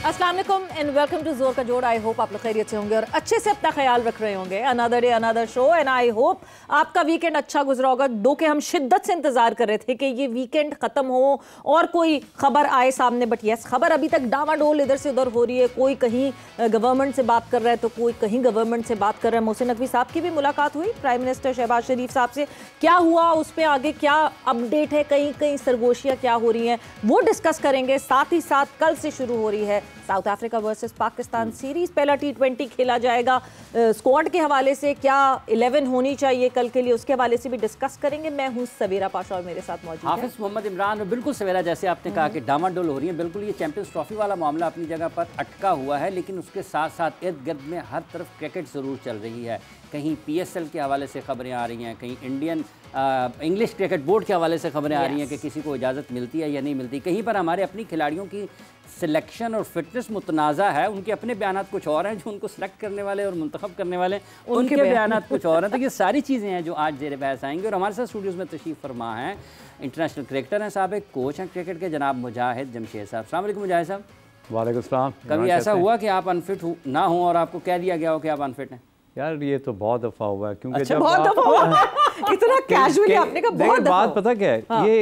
अस्सलाम वालेकुम and welcome to जोर का जोड़। आई होप आप लोग खैरियत से होंगे और अच्छे से अपना ख्याल रख रहे होंगे। Another day another show and I hope आपका वीकेंड अच्छा गुजरा होगा। दो के हम शिद्दत से इंतजार कर रहे थे कि ये वीकेंड खत्म हो और कोई खबर आए सामने, बट यस खबर अभी तक डामाडोल इधर से उधर हो रही है। कोई कहीं गवर्नमेंट से बात कर रहा है तो कोई कहीं गवर्नमेंट से बात कर रहा है। मोहसिन नकवी साहब की भी मुलाकात हुई प्राइम मिनिस्टर शहबाज शरीफ साहब से। क्या हुआ उस पर आगे क्या अपडेट है, कहीं कहीं सरगोशियाँ क्या हो रही हैं वो डिस्कस करेंगे। साथ ही साथ कल से शुरू हो रही है South Africa versus Pakistan series. पहला T20 खेला जाएगा। स्क्वाड के हवाले से क्या 11 होनी चाहिए कल के लिए, उसके हवाले से भी डिस्कस करेंगे। मैं हूं सवेरा पाशा और मेरे साथ मौजूद है हाफिज मोहम्मद इमरान। बिल्कुल सवेरा, जैसे आपने कहा कि डामाडोल हो रही है, बिल्कुल ये चैंपियंस ट्रॉफी वाला मामला अपनी जगह पर अटका हुआ है, लेकिन उसके साथ साथ इर्द गिर्द में हर तरफ क्रिकेट ज़रूर चल रही है। कहीं PSL के हवाले से खबरें आ रही हैं, कहीं इंडियन इंग्लिश क्रिकेट बोर्ड के हवाले से खबरें आ रही हैं कि किसी को इजाज़त मिलती है या नहीं मिलती। कहीं पर हमारे अपनी खिलाड़ियों की सिलेक्शन और फिटनेस मुतनाज़ा है, उनके अपने बयान कुछ और हैं, जो उनको सिलेक्ट करने वाले और मुंतखब करने वाले उनके बयान कुछ और हैं। तो ये सारी चीज़ें हैं जो आज ज़ेर बहस आएंगी। और हमारे साथ स्टूडियोज़ में तशरीफ़ फरमा हैं इंटरनेशनल क्रिकेटर हैं साहब, एक कोच हैं क्रिकेट के, जनाब मुजाहिद जमशेद साहब। अस्सलाम वालेकुम मुजाहिद साहब। वालेकुम सलाम। कभी ऐसा हुआ कि आप अनफिट ना हो और आपको कह दिया गया हो कि आप अनफिट हैं? यार ये तो बहुत दफ़ा हुआ है, क्योंकि अच्छा, बहुत दफ़ा हुआ इतना कैजुअली आपने कहा बहुत दफ़ा। बात पता क्या है, हाँ। ये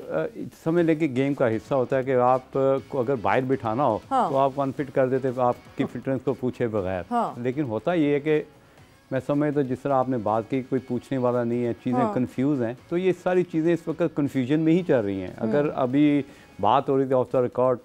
एक समझ लेके गेम का हिस्सा होता है कि आप को अगर बाहर बिठाना हो हाँ। तो आप अनफिट कर देते आपकी फिटनेस को पूछे बगैर हाँ। लेकिन होता ये है कि मैं समझता जिस तरह आपने बात की, कोई पूछने वाला नहीं है, चीज़ें कंफ्यूज हैं, तो ये सारी चीज़ें इस वक्त कन्फ्यूजन में ही चल रही हैं। अगर अभी बात हो रही थी off the record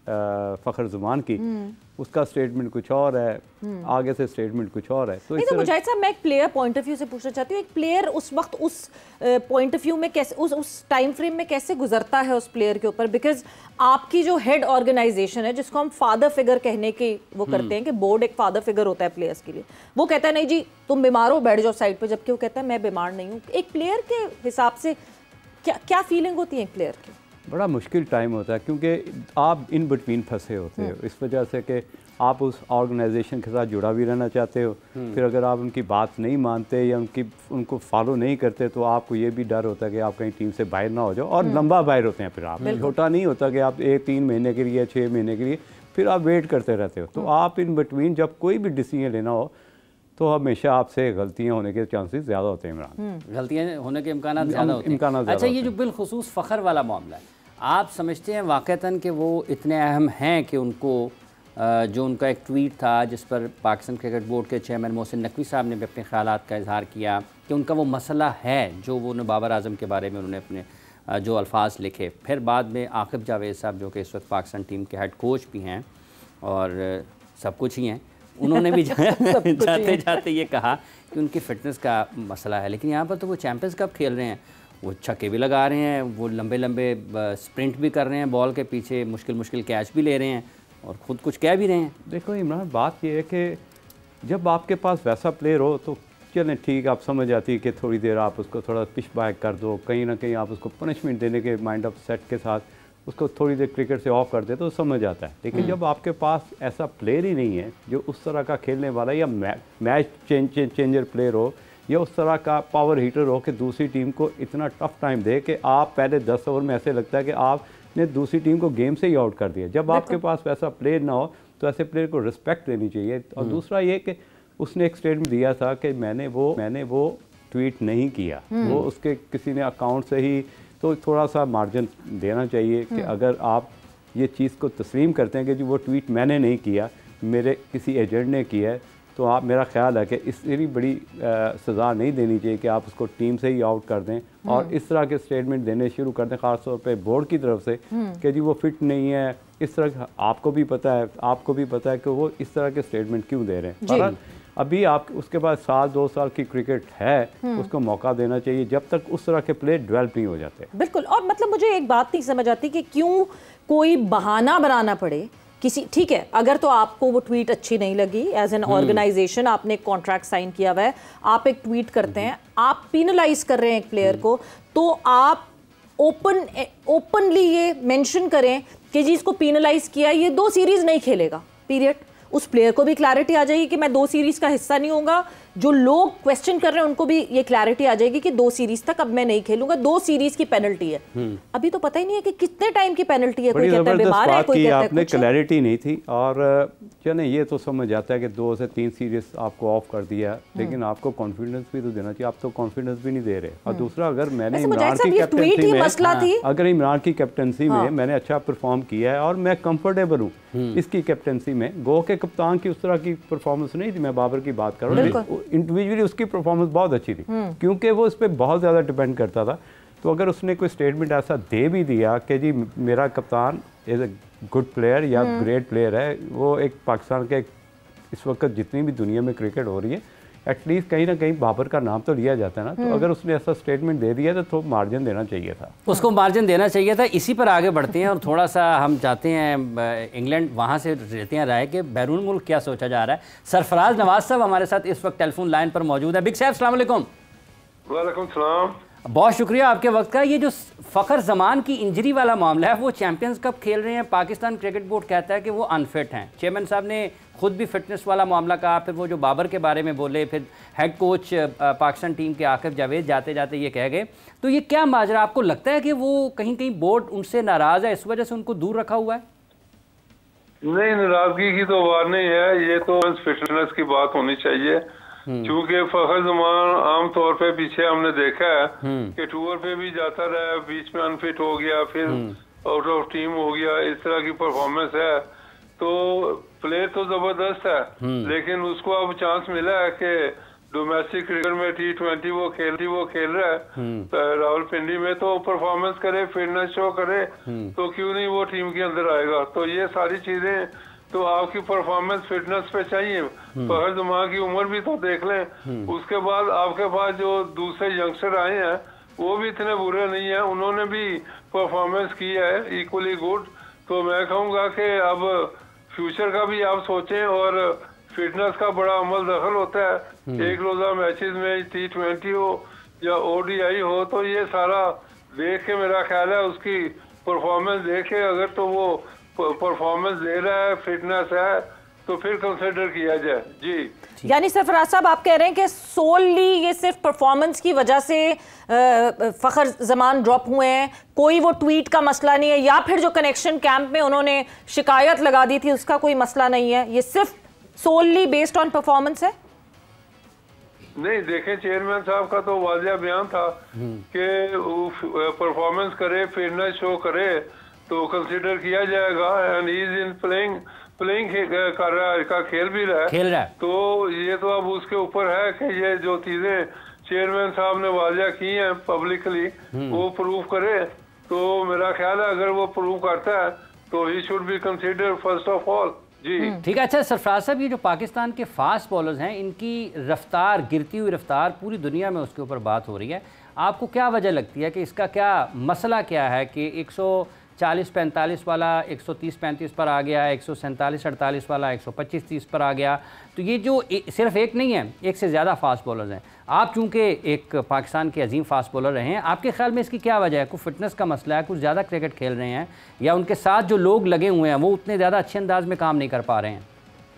Fakhar Zaman की, उसका स्टेटमेंट कुछ और है, आगे से स्टेटमेंट कुछ और है। तो मुजाहिद साहब, मैं एक प्लेयर पॉइंट ऑफ व्यू से पूछना चाहती हूँ, एक प्लेयर उस वक्त उस पॉइंट ऑफ व्यू में कैसे उस टाइम फ्रेम में कैसे गुजरता है उस प्लेयर के ऊपर, बिकॉज आपकी जो हेड ऑर्गेनाइजेशन है जिसको हम फादर फिगर कहने के वो करते हैं कि बोर्ड एक फादर फिगर होता है प्लेयर्स के लिए, वो कहता है नहीं जी तुम बीमार हो बैठ जाओ साइड पर, जबकि वो कहता है मैं बीमार नहीं हूँ। एक प्लेयर के हिसाब से क्या फीलिंग होती है एक प्लेयर की? बड़ा मुश्किल टाइम होता है, क्योंकि आप इन बिटवीन फंसे होते हो, इस वजह से कि आप उस ऑर्गेनाइजेशन के साथ जुड़ा भी रहना चाहते हो, फिर अगर आप उनकी बात नहीं मानते या उनको फॉलो नहीं करते तो आपको ये भी डर होता है कि आप कहीं टीम से बाहर ना हो जाओ, और लंबा बाहर होते हैं। फिर आप छोटा नहीं होता कि आप 3 महीने के लिए 6 महीने के लिए, फिर आप वेट करते रहते हो। तो आप इन बिटवीन जब कोई भी डिसीजन लेना हो तो हमेशा आपसे गलतियां होने के चांसेस ज़्यादा होते हैं। इमरान, गलतियां होने के इम्कान ज़्यादा होते हैं। अच्छा, ये जो बिलखुसूस फ़खर वाला मामला है, आप समझते हैं वाक़तन कि वो इतने अहम हैं कि उनको जो उनका एक ट्वीट था जिस पर पाकिस्तान क्रिकेट बोर्ड के चेयरमैन मोहसिन नकवी साहब ने भी अपने ख़यालात का इजहार किया कि उनका वो मसला है जो वो बाबर आज़म के बारे में उन्होंने अपने जो अल्फाज लिखे। फिर बाद में आकिब जावेद साहब जो कि इस वक्त पाकिस्तान टीम के हेड कोच भी हैं और सब कुछ ही हैं, उन्होंने भी जाते जाते ये कहा कि उनकी फ़िटनेस का मसला है। लेकिन यहाँ पर तो वो चैम्पियंस कप खेल रहे हैं, वो छक्के भी लगा रहे हैं, वो लंबे लंबे स्प्रिंट भी कर रहे हैं बॉल के पीछे, मुश्किल मुश्किल कैच भी ले रहे हैं और ख़ुद कुछ कह भी रहे हैं। देखो इमरान, बात ये है कि जब आपके पास वैसा प्लेयर हो तो चलें ठीक, आप समझ आती है कि थोड़ी देर आप उसको थोड़ा पिच बैक कर दो, कहीं ना कहीं आप उसको पनिशमेंट देने के माइंड ऑफ सेट के साथ उसको थोड़ी देर क्रिकेट से ऑफ कर दे तो समझ आता है। लेकिन जब आपके पास ऐसा प्लेयर ही नहीं है जो उस तरह का खेलने वाला या मैच चेंजर प्लेयर हो या उस तरह का पावर हीटर हो कि दूसरी टीम को इतना टफ टाइम दे कि आप पहले 10 ओवर में ऐसे लगता है कि आपने दूसरी टीम को गेम से ही आउट कर दिया। जब आपके पास वैसा प्लेयर ना हो तो ऐसे प्लेयर को रिस्पेक्ट देनी चाहिए। और दूसरा ये कि उसने एक स्टेटमेंट दिया था कि मैंने वो ट्वीट नहीं किया, वो उसके किसी ने अकाउंट से ही, तो थोड़ा सा मार्जिन देना चाहिए कि अगर आप ये चीज़ को तस्लीम करते हैं कि जी वो ट्वीट मैंने नहीं किया, मेरे किसी एजेंट ने किया है, तो आप, मेरा ख्याल है कि इससे बड़ी सज़ा नहीं देनी चाहिए कि आप उसको टीम से ही आउट कर दें और इस तरह के स्टेटमेंट देने शुरू कर दें, ख़ासतौर पे बोर्ड की तरफ से कि जी वो फिट नहीं है। इस तरह आपको भी पता है कि वो इस तरह के स्टेटमेंट क्यों दे रहे हैं। अभी आप उसके बाद 2 साल की क्रिकेट है, उसको मौका देना चाहिए जब तक उस तरह के प्लेयर डेवलप नहीं हो जाते। बिल्कुल। और मतलब मुझे एक बात नहीं समझ आती कि क्यों कोई बहाना बनाना पड़े किसी, ठीक है अगर तो आपको वो ट्वीट अच्छी नहीं लगी, एज एन ऑर्गेनाइजेशन आपने एक कॉन्ट्रैक्ट साइन किया हुआ है, आप एक ट्वीट करते हैं, आप पिनलाइज कर रहे हैं एक प्लेयर को, तो आप ओपनली ये मेंशन करें कि जी इसको पिनलाइज किया, ये 2 सीरीज नहीं खेलेगा पीरियड। उस प्लेयर को भी क्लैरिटी आ जाएगी कि मैं 2 सीरीज का हिस्सा नहीं होऊंगा, जो लोग क्वेश्चन कर रहे हैं उनको भी ये क्लैरिटी आ जाएगी कि 2 सीरीज तक अब मैं नहीं खेलूंगा, 2 सीरीज की पेनल्टी है। अभी तो पता ही नहीं है कि कितने टाइम की पेनल्टी है, कोई कहता है बीमार है, कोई कहता है आपने क्लैरिटी नहीं थी। और चलो ये तो समझ जाता है कि 2 से 3 सीरीज आपको ऑफ कर दिया, लेकिन आपको कॉन्फिडेंस भी तो देना चाहिए, आप तो कॉन्फिडेंस भी नहीं दे रहे। और दूसरा, अगर मैंने इमरान की कैप्टनसी में, अगर इमरान की कैप्टनसी में मैंने अच्छा परफॉर्म किया है और मैं कंफर्टेबल हूँ इसकी कैप्टनसी में, गो के कप्तान की उस तरह की परफॉर्मेंस नहीं थी, मैं बाबर की बात कर रहा हूँ, इंडिविजुअली उसकी परफॉर्मेंस बहुत अच्छी थी क्योंकि वो इस पर बहुत ज़्यादा डिपेंड करता था। तो अगर उसने कोई स्टेटमेंट ऐसा दे भी दिया कि जी मेरा कप्तान इज़ ए गुड प्लेयर या ग्रेट प्लेयर है, वो एक पाकिस्तान के इस वक्त जितनी भी दुनिया में क्रिकेट हो रही है एटलीस्ट कहीं ना कहीं बाबर का नाम तो लिया जाता है ना। तो अगर उसने ऐसा स्टेटमेंट दे दिया तो मार्जिन देना चाहिए था, उसको मार्जिन देना चाहिए था। इसी पर आगे बढ़ते हैं और थोड़ा सा हम जाते हैं इंग्लैंड, वहाँ से रहते हैं राय के बैरून मुल्क क्या सोचा जा रहा है। सरफराज नवाज साहब हमारे साथ इस वक्त टेलीफोन लाइन पर मौजूद है। बिग साहब अस्सलाम वालेकुम। वालेकुम सलाम। बहुत शुक्रिया आपके वक्त का। ये जो फ़खर जमान की इंजरी वाला मामला है, वो चैंपियंस कप खेल रहे हैं, पाकिस्तान क्रिकेट बोर्ड कहता है कि वो अनफिट हैं। चेयरमैन साहब ने खुद भी फिटनेस वाला मामला कहा, फिर वो जो बाबर के बारे में बोले, फिर हेड कोच पाकिस्तान टीम के आकिब जावेद जाते जाते ये कह गए। तो ये क्या माजरा, आपको लगता है कि वो कहीं कहीं बोर्ड उनसे नाराज़ है, इस वजह से उनको दूर रखा हुआ है? नहीं, नाराजगी की तो बात नहीं है, ये तो फिटनेस की बात होनी चाहिए। क्योंकि फखर जमान आमतौर पे पीछे हमने देखा है कि टूर पे भी जाता रहा, बीच में अनफिट हो गया, फिर आउट ऑफ टीम हो गया, इस तरह की परफॉर्मेंस है। तो प्लेयर तो जबरदस्त है, लेकिन उसको अब चांस मिला है कि डोमेस्टिक क्रिकेट में T20 वो खेल रहा है रावलपिंडी में, तो परफॉर्मेंस करे, फिटनेस शो करे, तो क्यों नहीं वो टीम के अंदर आएगा। तो ये सारी चीजें तो आपकी परफॉर्मेंस फिटनेस पे चाहिए। फखर जमान की उम्र भी तो देख लें। उसके बाद आपके पास जो दूसरे यंगस्टर आए हैं वो भी इतने बुरे नहीं है, उन्होंने भी परफॉर्मेंस की है इक्वली गुड। तो मैं कहूँगा कि अब फ्यूचर का भी आप सोचें, और फिटनेस का बड़ा अमल दखल होता है। एक रोजा मैचेस में T20 हो या ODI हो, तो ये सारा देख के मेरा ख्याल है उसकी परफॉर्मेंस देखे, अगर तो वो परफॉर्मेंस दे रहा है, फिटनेस है, तो फिर कंसिडर किया जाए। जी, यानी सरफराज साहब आप कह रहे हैं कि सोलली ये सिर्फ परफॉर्मेंस की वजह से फखर जमान ड्रॉप हुए हैं, कोई वो ट्वीट का मसला नहीं है, या फिर जो कनेक्शन कैंप में उन्होंने शिकायत लगा दी थी उसका कोई मसला नहीं है, ये सिर्फ सोलली बेस्ड ऑन परफॉर्मेंस है? नहीं, देखें चेयरमैन साहब का तो वाजिया बयान था कि परफॉर्मेंस करे, फिटनेस शो करे तो कंसिडर किया जाएगा। And he is in playing कर रहा है, का खेल भी रहा है। तो ये तो अब उसके ऊपर है कि ये जो चीजें चेयरमैन साहब ने वाजिया की हैं पब्लिकली, वो प्रूव करे। तो मेरा ख्याल है अगर वो प्रूव करता है तो he should be consider first of all. जी ठीक है। अच्छा सरफराज साहब, ये जो पाकिस्तान के फास्ट बॉलर्स हैं, इनकी रफ्तार, गिरती हुई रफ्तार, पूरी दुनिया में उसके ऊपर बात हो रही है। आपको क्या वजह लगती है कि इसका क्या मसला क्या है कि 140-45 वाला 130-35 पर आ गया, 147-48 वाला 125-30 पर आ गया? तो ये जो सिर्फ एक नहीं है, एक से ज़्यादा फास्ट बॉलर्स हैं। आप चूँकि एक पाकिस्तान के अजीम फास्ट बॉलर रहे हैं, आपके ख्याल में इसकी क्या वजह है? कुछ फिटनेस का मसला है, कुछ ज़्यादा क्रिकेट खेल रहे हैं, या उनके साथ जो लोग लगे हुए हैं वो उतने ज़्यादा अच्छे अंदाज में काम नहीं कर पा रहे हैं?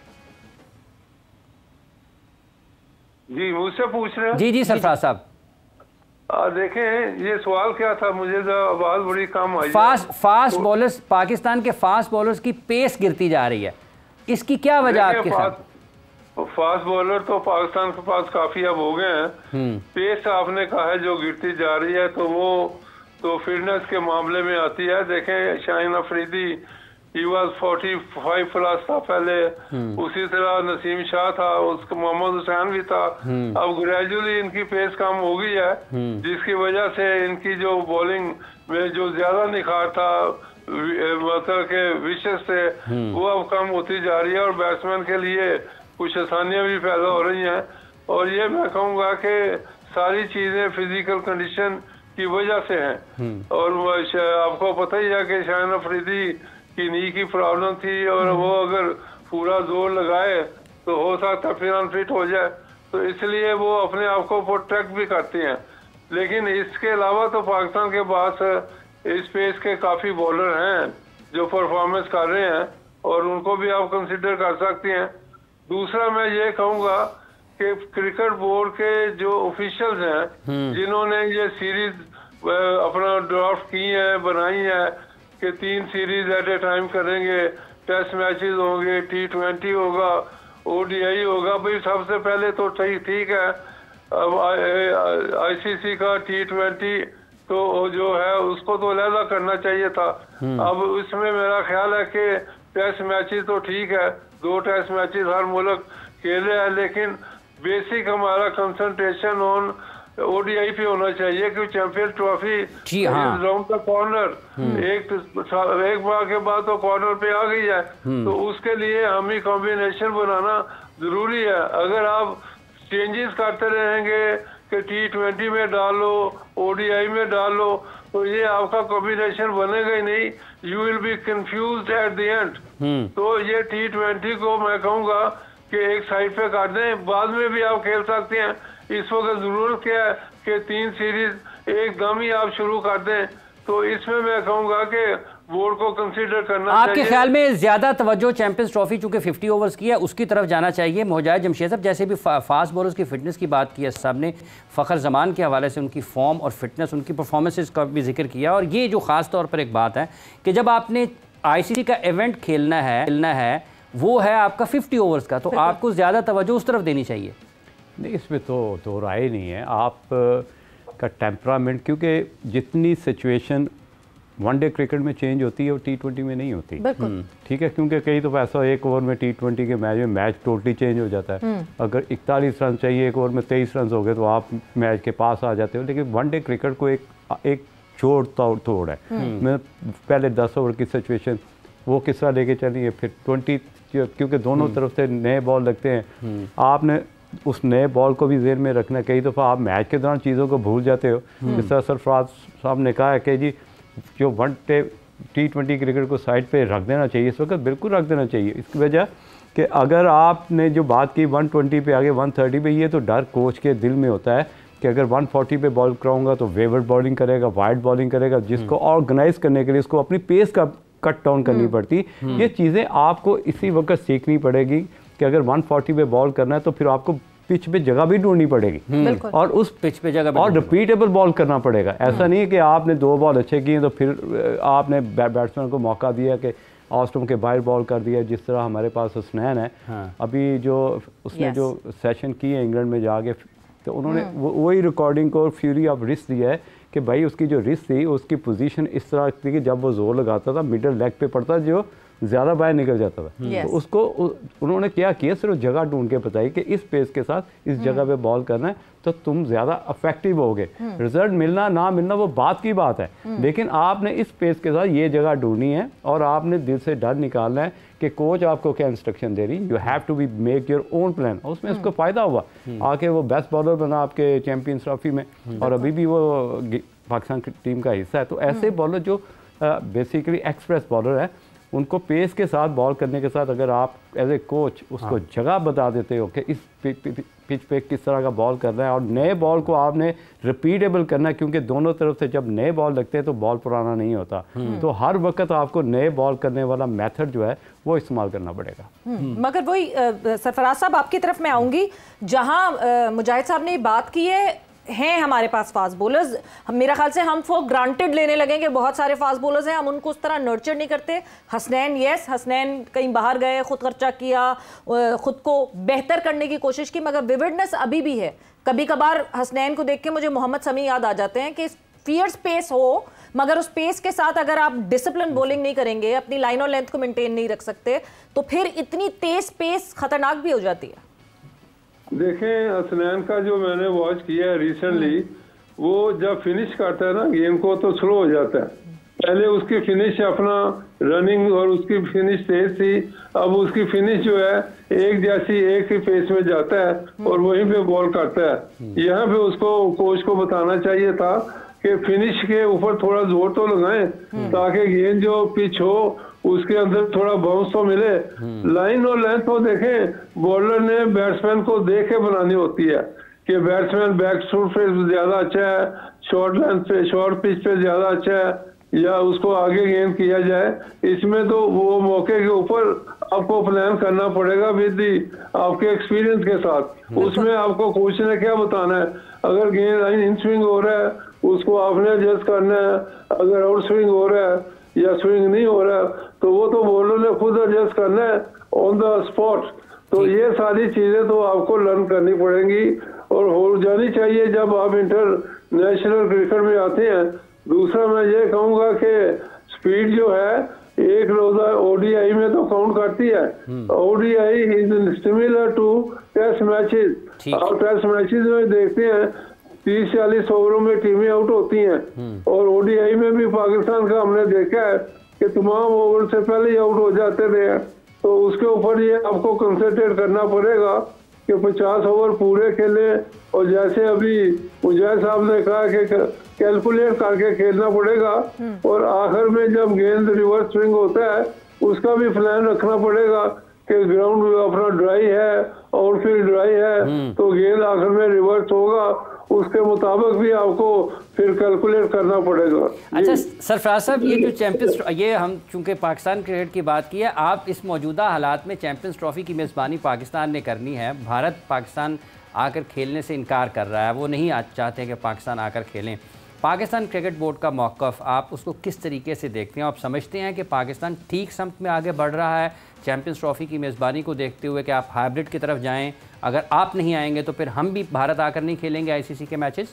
जी, मुझसे पूछ रहे हैं? जी सरफराज साहब। देखें ये सवाल क्या था, मुझे तो आवाज बड़ी कम आई। फास्ट बॉलर्स, पाकिस्तान के फास्ट बॉलर्स की पेस गिरती जा रही है, इसकी क्या वजह आपके साथ? फास्ट बॉलर तो पाकिस्तान के पास काफी अब हो गए हैं। पेस आपने कहा है जो गिरती जा रही है, तो वो तो फिटनेस के मामले में आती है। देखें Shaheen Afridi he was 45 plus था पहले, उसी तरह नसीम शाह था, उसका मोहम्मद हुसैन भी था। अब ग्रेजुअली इनकी पेस कम हो गई है, जिसकी वजह से इनकी जो बॉलिंग में जो ज्यादा निखार था मतलब के विशेष से, वो अब कम होती जा रही है, और बैट्समैन के लिए कुछ आसानियां भी पैदा हो रही हैं। और ये मैं कहूँगा कि सारी चीजें फिजिकल कंडीशन की वजह से हैं। और आपको पता ही है कि शाहीन अफरीदी की नी की प्रॉब्लम थी, और वो अगर पूरा जोर लगाए तो हो सकता फिर अनफिट हो जाए, तो इसलिए वो अपने आप को प्रोटेक्ट भी करती हैं। लेकिन इसके अलावा तो पाकिस्तान के पास इस पेस के काफ़ी बॉलर हैं जो परफॉर्मेंस कर रहे हैं, और उनको भी आप कंसिडर कर सकती हैं। दूसरा मैं ये कहूँगा कि क्रिकेट बोर्ड के जो ऑफिशियल्स हैं जिन्होंने ये सीरीज अपना ड्राफ्ट की है, बनाई है कि 3 सीरीज एट ए टाइम करेंगे, टेस्ट मैचेस होंगे, T20 होगा, ODI होगा। भाई सबसे पहले तो ठीक है, अब ICC का T20 तो जो है उसको तो अलहदा करना चाहिए था। अब इसमें मेरा ख्याल है कि टेस्ट मैचेस तो ठीक है, 2 टेस्ट मैचेस हर मुल्क खेले हैं, लेकिन बेसिक हमारा कंसंट्रेशन ऑन ODI पे होना चाहिए कि champion trophy round the corner, एक बार के बाद तो कॉर्नर पे आ गई है, तो उसके लिए हम ही कॉम्बिनेशन बनाना जरूरी है। अगर आप चेंजेस करते रहेंगे कि T20 में डालो, ODI में डालो, तो ये आपका कॉम्बिनेशन बनेगा ही नहीं, you will be confused at the end. तो ये T20 को मैं कहूँगा कि एक साइड पे कर दें, बाद में भी आप खेल सकते हैं। इस वक्त जरूरत क्या है कि 3 सीरीज एकदम ही आप शुरू कर दें, तो इसमें मैं कहूँगा कि बोर्ड को कंसीडर करना आपके चाहिए। ख्याल में ज्यादा तवज्जो चैंपियंस ट्रॉफी चूंकि 50 ओवर्स की है उसकी तरफ जाना चाहिए। मोहजाद जमशेद साहब, जैसे भी फास्ट बॉलर्स की फिटनेस की बात की है साहब ने, फ़खर जमान के हवाले से उनकी फॉर्म और फिटनेस, उनकी परफॉर्मेंसेस का भी जिक्र किया, और ये जो ख़ास तौर पर एक बात है कि जब आपने ICC का इवेंट खेलना है वो है आपका 50 ओवर्स का, तो आपको ज़्यादा तवज्जो उस तरफ देनी चाहिए। नहीं, इसमें तो राय नहीं है। आप का टेम्परामेंट, क्योंकि जितनी सिचुएशन वनडे क्रिकेट में चेंज होती है वो T20 में नहीं होती। ठीक है, क्योंकि कई तो ऐसा 1 ओवर में T20 के मैच टोटली चेंज हो जाता है। अगर 41 रन चाहिए, 1 ओवर में 23 रन हो गए तो आप मैच के पास आ जाते हो। लेकिन वनडे क्रिकेट को एक जोड़ तोड़ है। मैं पहले 10 ओवर की सिचुएशन वो किस तरह लेके चलिए, फिर 20, क्योंकि दोनों तरफ से नए बॉल लगते हैं, आपने उस नए बॉल को भी जेहन में रखना। कई दफ़ा आप मैच के दौरान चीज़ों को भूल जाते हो। जिस तरह सरफराज साहब ने कहा है कि जी जो वनडे T20 क्रिकेट को साइड पे रख देना चाहिए, इस वक्त बिल्कुल रख देना चाहिए। इसकी वजह कि अगर आपने जो बात की 120 पे आगे 130 पे, ये तो डर कोच के दिल में होता है कि अगर 140 पे बॉल कराऊंगा तो वेवर्ड बॉलिंग करेगा, वाइड बॉलिंग करेगा, जिसको ऑर्गेनाइज करने के लिए उसको अपनी पेस का कट डाउन करनी पड़ती। ये चीज़ें आपको इसी वक्त सीखनी पड़ेगी कि अगर 140 पे बॉल करना है तो फिर आपको पिच पे जगह भी ढूंढनी पड़ेगी, और उस पिच पे जगह और रिपीटेबल बॉल करना पड़ेगा। ऐसा नहीं है कि आपने 2 बॉल अच्छे किए तो फिर आपने बैट्समैन को मौका दिया कि ऑस्टम के बाहर बॉल कर दिया, जिस तरह हमारे पास हसनैन है। अभी जो उसने जो सेशन किए हैं इंग्लैंड में जाके, तो उन्होंने वही रिकॉर्डिंग को फ्यूरी ऑफ रिस्ट दिया है कि भाई उसकी जो रिस्ट थी उसकी पोजीशन इस तरह थी कि जब वो जोर लगाता था मिडल लेग पे पड़ता जो ज़्यादा बाहर निकल जाता था। तो उसको उन्होंने क्या किया, सिर्फ जगह ढूंढ के बताई कि इस पेस के साथ इस जगह पे बॉल करना है तो तुम ज़्यादा अफेक्टिव होगे। रिजल्ट मिलना ना मिलना वो बात की बात है, लेकिन आपने इस पेस के साथ ये जगह ढूंढनी है और आपने दिल से डर निकालना है कि कोच आपको क्या इंस्ट्रक्शन दे रही। You have to be make your own plan. उसमें उसको फ़ायदा हुआ, आके वो बेस्ट बॉलर बना आपके चैंपियंस ट्रॉफी में, और अभी भी वो पाकिस्तान की टीम का हिस्सा है। तो ऐसे बॉलर जो बेसिकली एक्सप्रेस बॉलर है, उनको पेस के साथ बॉल करने के साथ अगर आप एज ए कोच उसको जगह बता देते हो कि इस पिच पे किस तरह का बॉल करना है, और नए बॉल को आपने रिपीटेबल करना है, क्योंकि दोनों तरफ से जब नए बॉल लगते हैं तो बॉल पुराना नहीं होता। तो हर वक्त आपको नए बॉल करने वाला मेथड जो है वो इस्तेमाल करना पड़ेगा। मगर वही सरफराज साहब आपकी तरफ मैं आऊँगी, जहाँ मुजाहिद साहब ने बात की हैं हमारे पास फास्ट बॉलर्स, मेरा ख्याल से हम फॉर ग्रांटेड लेने लगेंगे, बहुत सारे फास्ट बॉलर्स हैं, हम उनको उस तरह नर्चर नहीं करते। हसनैन हसनैन कहीं बाहर गए, खुद खर्चा किया, खुद को बेहतर करने की कोशिश की, मगर विविडनेस अभी भी है। कभी कभार हसनैन को देख के मुझे मोहम्मद शमी याद आ जाते हैं कि फियर्स पेस हो, मगर उस पेस के साथ अगर आप डिसिप्लिन बॉलिंग नहीं करेंगे, अपनी लाइन और लेंथ को मेंटेन नहीं रख सकते, तो फिर इतनी तेज पेस खतरनाक भी हो जाती है। देखें, हसनैन का जो मैंने वॉच किया है रिसेंटली, वो जब फिनिश करता है ना गेम को तो स्लो हो जाता है। पहले उसकी फिनिश अपना रनिंग और उसकी फिनिश तेज थी, अब उसकी फिनिश जो है एक जैसी एक ही पेस में जाता है और वहीं पे बॉल करता है। यहाँ पे उसको कोच को बताना चाहिए था कि फिनिश के ऊपर थोड़ा जोर तो लगाएं ताकि गेंद जो पिच हो उसके अंदर थोड़ा बाउंस तो मिले। लाइन और लेंथ तो देखें, बॉलर ने बैट्समैन को देख के बनानी होती है कि बैट्समैन बैक फुट पे ज्यादा अच्छा है, शॉर्ट लेंथ पे शॉर्ट पिच पे ज्यादा अच्छा है, या उसको आगे गेंद किया जाए। इसमें तो वो मौके के ऊपर आपको प्लान करना पड़ेगा विद दी आपके एक्सपीरियंस के साथ। उसमें आपको कोच ने क्या बताना है, अगर गेंद इन स्विंग हो रहा है उसको आपने एडजस्ट करना है, अगर आउट स्विंग हो रहा है या स्विंग नहीं हो रहा तो वो तो बॉलर ने खुद एडजस्ट करना है ऑन द स्पॉट। तो ये सारी चीजें तो आपको लर्न करनी पड़ेंगी और हो जानी चाहिए जब आप इंटरनेशनल क्रिकेट में आते हैं। दूसरा मैं ये कहूंगा कि स्पीड जो है एक रोजा ओडीआई में तो काउंट करती है। ODI is similar to test matches. आप टेस्ट मैचेस में देखते हैं 30-40 ओवरों में टीमें आउट होती हैं और ओडीआई में भी पाकिस्तान का हमने देखा है कि तमाम ओवर से पहले ही आउट हो जाते थे। तो उसके ऊपर ये आपको कंसंट्रेट करना पड़ेगा कि 50 ओवर पूरे खेले और जैसे अभी मुजाहिद साहब ने कहा कि कैलकुलेट करके खेलना पड़ेगा और आखिर में जब गेंद रिवर्स स्विंग होता है उसका भी प्लान रखना पड़ेगा कि ग्राउंड अपना ड्राई है और फिर ड्राई है तो गेंद आखिर में रिवर्स होगा, उसके मुताबिक भी आपको फिर कैलकुलेट करना पड़ेगा। अच्छा सरफराज साहब, ये जो चैंपियंस, ये हम चूंकि पाकिस्तान क्रिकेट की बात की है, आप इस मौजूदा हालात में चैंपियंस ट्रॉफी की मेज़बानी पाकिस्तान ने करनी है। भारत पाकिस्तान आकर खेलने से इनकार कर रहा है, वो नहीं चाहते कि पाकिस्तान आकर खेलें। पाकिस्तान क्रिकेट बोर्ड का मौक़िफ़ आप उसको किस तरीके से देखते हैं? आप समझते हैं कि पाकिस्तान ठीक समत में आगे बढ़ रहा है चैंपियंस ट्रॉफी की मेज़बानी को देखते हुए कि आप हाइब्रिड की तरफ जाएं, अगर आप नहीं आएंगे तो फिर हम भी भारत आकर नहीं खेलेंगे आईसीसी के मैचेस?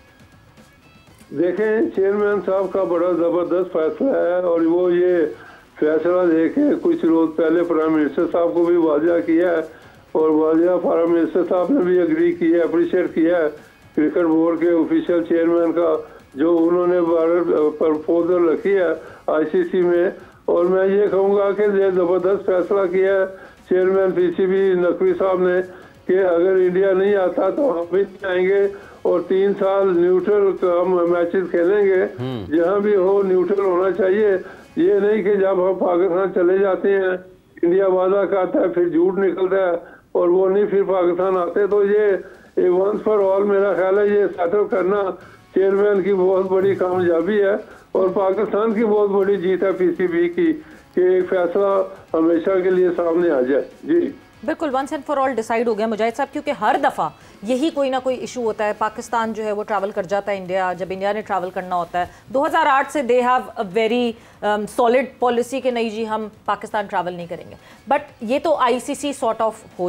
देखें, चेयरमैन साहब का बड़ा ज़बरदस्त फैसला है और वो ये फैसला देखें कुछ रोज़ पहले प्राइम मिनिस्टर साहब को भी वाजिया किया है और वाजिया प्राइम मिनिस्टर साहब ने भी एग्री किया है, अप्रिशिएट किया है क्रिकेट बोर्ड के ऑफिशियल चेयरमैन का जो उन्होंने प्रपोजल रखी है आईसीसी में। और मैं ये कहूँगा कि ये ज़बरदस्त फैसला किया है चेयरमैन पीसीबी नकवी साहब ने कि अगर इंडिया नहीं आता तो हम भी आएंगे और 3 साल न्यूट्रल हम मैचेस खेलेंगे, जहाँ भी हो न्यूट्रल होना चाहिए। ये नहीं कि जब हम पाकिस्तान चले जाते हैं इंडिया वादा करता है फिर झूठ निकलता है और वो नहीं फिर पाकिस्तान आते। तो ये वंस फॉर ऑल मेरा ख्याल है ये सेटल करना चेयरमैन की बहुत बड़ी कामयाबी है और पाकिस्तान की बहुत बड़ी जीत है पीसीबी की कि एक फैसला हमेशा के लिए सामने आ जाए। जी बिल्कुल, once and for all decide हो गया मुजाहिद साहब, क्योंकि हर दफ़ा यही कोई ना कोई इशू होता है। पाकिस्तान जो है वो ट्रैवल कर जाता है इंडिया, जब इंडिया ने ट्रैवल करना होता है 2008 से they have a very solid policy कि नहीं जी हम पाकिस्तान ट्रैवल नहीं करेंगे। बट ये तो आईसीसी सॉर्ट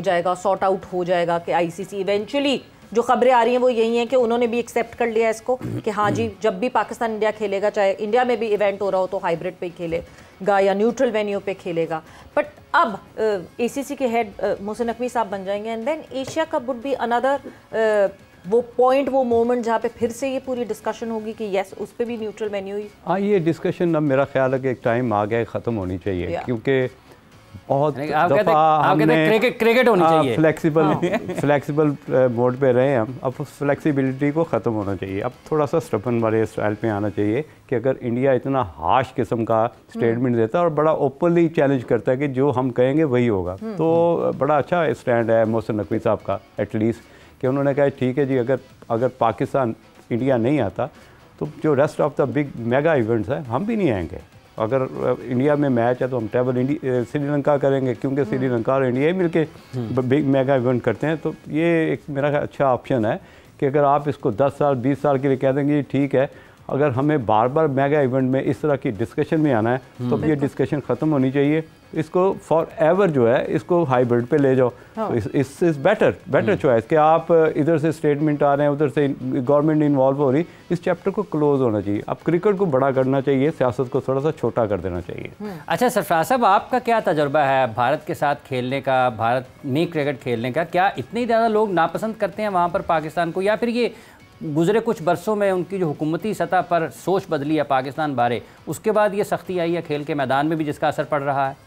आउट हो जाएगा कि आईसीसी इवेंचुअली, जो खबरें आ रही हैं वो यही हैं कि उन्होंने भी एक्सेप्ट कर लिया इसको कि हाँ जी जब भी पाकिस्तान इंडिया खेलेगा, चाहे इंडिया में भी इवेंट हो रहा हो तो हाइब्रिड पे खेलेगा या न्यूट्रल वेन्यू पे खेलेगा। बट अब एसीसी के हेड मोहसिन नकवी साहब बन जाएंगे and then Asia cup would be another वो पॉइंट, वो मोमेंट जहाँ पे फिर से ये पूरी डिस्कशन होगी कि यस उस पर भी न्यूट्रल वेन्यू ही। हाँ, ये डिस्कशन अब मेरा ख्याल है कि एक टाइम आ गया ख़त्म होनी चाहिए क्योंकि बहुत दफ़ा हमने क्रिकेट होनी चाहिए, फ्लेक्सिबल मोड पे रहे हम, अब फ्लेक्सिबिलिटी को ख़त्म होना चाहिए। अब थोड़ा सा स्टफन वाले स्टाइल पे आना चाहिए कि अगर इंडिया इतना हार्श किस्म का स्टेटमेंट देता है और बड़ा ओपनली चैलेंज करता है कि जो हम कहेंगे वही होगा, तो बड़ा अच्छा स्टैंड है मोहसिन नकवी साहब का एटलीस्ट कि उन्होंने कहा ठीक है जी अगर पाकिस्तान इंडिया नहीं आता तो जो rest of the big mega events है हम भी नहीं आएंगे। अगर इंडिया में मैच है तो हम ट्रैवल श्रीलंका करेंगे क्योंकि श्रीलंका और इंडिया मिलके बिग मेगा इवेंट करते हैं। तो ये एक मेरा अच्छा ऑप्शन है कि अगर आप इसको 10 साल 20 साल के लिए कह देंगे ठीक है, अगर हमें बार बार मेगा इवेंट में इस तरह की डिस्कशन में आना है तो ये डिस्कशन ख़त्म होनी चाहिए। इसको फॉर एवर जो है इसको हाइब्रिड पे ले जाओ। तो इस बेटर चॉइस कि आप इधर से स्टेटमेंट आ रहे हैं उधर से गवर्नमेंट इन्वॉल्व हो रही, इस चैप्टर को क्लोज होना चाहिए। अब क्रिकेट को बड़ा करना चाहिए, सियासत को थोड़ा सा छोटा कर देना चाहिए। अच्छा सरफराज साहब, आपका क्या तजुर्बा है भारत के साथ खेलने का, भारत में क्रिकेट खेलने का? क्या इतने ज़्यादा लोग नापसंद करते हैं वहाँ पर पाकिस्तान को, या फिर ये गुज़रे कुछ बरसों में उनकी जो हुकूमती सतह पर सोच बदली है पाकिस्तान बारे, उसके बाद ये सख्ती आई है खेल के मैदान में भी जिसका असर पड़ रहा है?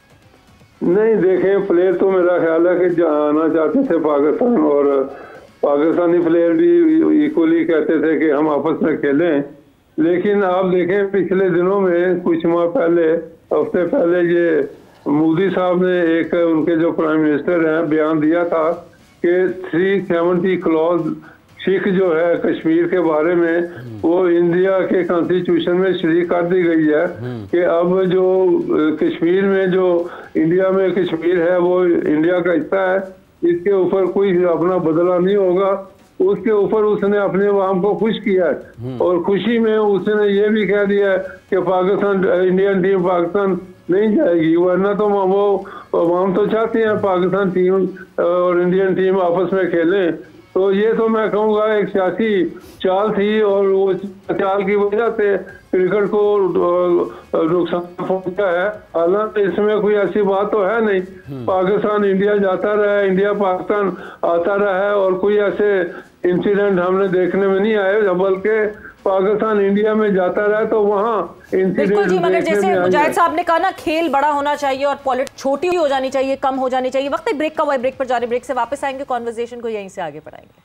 नहीं, देखें प्लेयर तो मेरा ख्याल है कि आना चाहते थे पाकिस्तान और पाकिस्तानी प्लेयर भी इक्वली कहते थे कि हम आपस में खेलें। लेकिन आप देखें पिछले दिनों में कुछ माह पहले, हफ्ते पहले ये मोदी साहब ने एक उनके जो प्राइम मिनिस्टर हैं बयान दिया था कि 370 क्लॉज सिख जो है कश्मीर के बारे में वो इंडिया के कॉन्स्टिट्यूशन में शरीक कर दी गई है कि अब जो कश्मीर में जो इंडिया में कश्मीर है वो इंडिया का हिस्सा है, इसके ऊपर कोई अपना बदला नहीं होगा। उसके ऊपर उसने अपने अवाम को खुश किया है और खुशी में उसने ये भी कह दिया कि पाकिस्तान इंडियन टीम पाकिस्तान नहीं जाएगी, वरना तो वो अवाम तो चाहते हैं पाकिस्तान टीम और इंडियन टीम आपस में खेलें। तो ये तो मैं कहूँगा एक सियासी चाल थी और वो चाल की वजह से क्रिकेट को नुकसान पहुंचा है। हालांकि इसमें कोई ऐसी बात तो है नहीं, पाकिस्तान इंडिया जाता रहा है, इंडिया पाकिस्तान आता रहा है और कोई ऐसे इंसिडेंट हमने देखने में नहीं आए, बल्कि पाकिस्तान इंडिया में जाता रहा तो वहाँ बिल्कुल जी। मगर जैसे मुजाहिद साहब ने कहा ना, खेल बड़ा होना चाहिए और पॉलिटिक्स छोटी हो जानी चाहिए, कम हो जानी चाहिए। वक्त ब्रेक का हुआ, ब्रेक पर जा रहे, ब्रेक से वापस आएंगे, कॉन्वर्सेशन को यहीं से आगे बढ़ाएंगे।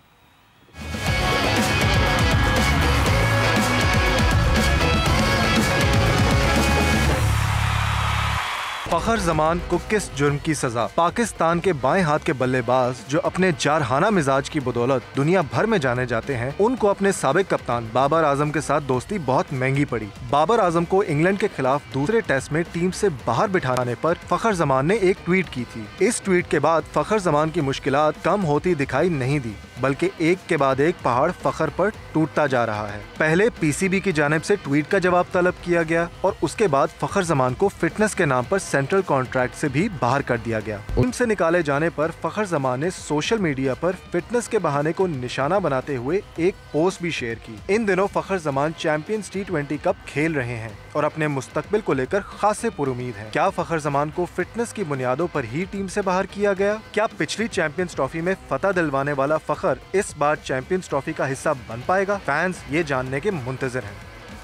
फखर जमान को किस जुर्म की सजा? पाकिस्तान के बाएं हाथ के बल्लेबाज जो अपने जारहाना मिजाज की बदौलत दुनिया भर में जाने जाते हैं, उनको अपने साबिक कप्तान बाबर आजम के साथ दोस्ती बहुत महंगी पड़ी। बाबर आजम को इंग्लैंड के खिलाफ दूसरे टेस्ट में टीम से बाहर बिठाने पर फखर जमान ने एक ट्वीट की थी। इस ट्वीट के बाद फखर जमान की मुश्किलात कम होती दिखाई नहीं दी, बल्कि एक के बाद एक पहाड़ फखर पर टूटता जा रहा है। पहले पीसीबी की जानिब से ट्वीट का जवाब तलब किया गया और उसके बाद फखर जमान को फिटनेस के नाम पर सेंट्रल कॉन्ट्रैक्ट से भी बाहर कर दिया गया। टीम से निकाले जाने पर फखर जमान ने सोशल मीडिया पर फिटनेस के बहाने को निशाना बनाते हुए एक पोस्ट भी शेयर की। इन दिनों फखर जमान चैंपियंस T20 कप खेल रहे हैं और अपने मुस्तकबिल को लेकर खासे पुरुमीद हैं। क्या फखर जमान को फिटनेस की बुनियादों पर ही टीम से बाहर किया गया? क्या पिछली चैंपियंस ट्रॉफी में फतह दिलवाने वाला फखर इस बार चैंपियंस ट्रॉफी का हिस्सा बन पाएगा? फैंस ये जानने के मुंतजर हैं।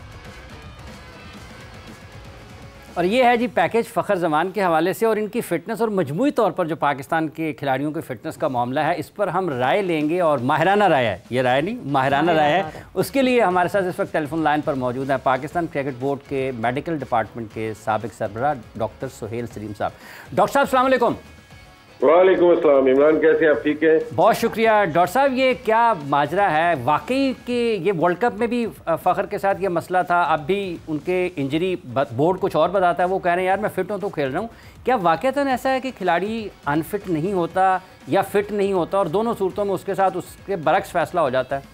और ये है जी पैकेज फ़खर ज़मान के हवाले से और इनकी फ़िटनेस और मजमूई तौर पर जो पाकिस्तान के खिलाड़ियों की फ़िटनेस का मामला है, इस पर हम राय लेंगे और माहिराना राय है, ये राय नहीं माहिराना राय है। उसके लिए हमारे साथ इस वक्त टेलीफोन लाइन पर मौजूद है पाकिस्तान क्रिकेट बोर्ड के मेडिकल डिपार्टमेंट के साबिक सरबराह डॉक्टर सुहेल सलीम साहब। डॉक्टर साहब अस्सलाम वालेकुम। वालेकुम अस्सलाम। इमरान कैसे, आप ठीक हैं? बहुत शुक्रिया डॉक्टर साहब। ये क्या माजरा है वाकई कि ये वर्ल्ड कप में भी फ़खर के साथ ये मसला था, अब भी उनके इंजरी बोर्ड कुछ और बताता है, वो कह रहे हैं यार मैं फ़िट हूँ तो खेल रहा हूँ। क्या वाकईतन ऐसा है कि खिलाड़ी अनफिट नहीं होता या फिट नहीं होता और दोनों सूरतों में उसके साथ उसके बरक्स फैसला हो जाता है?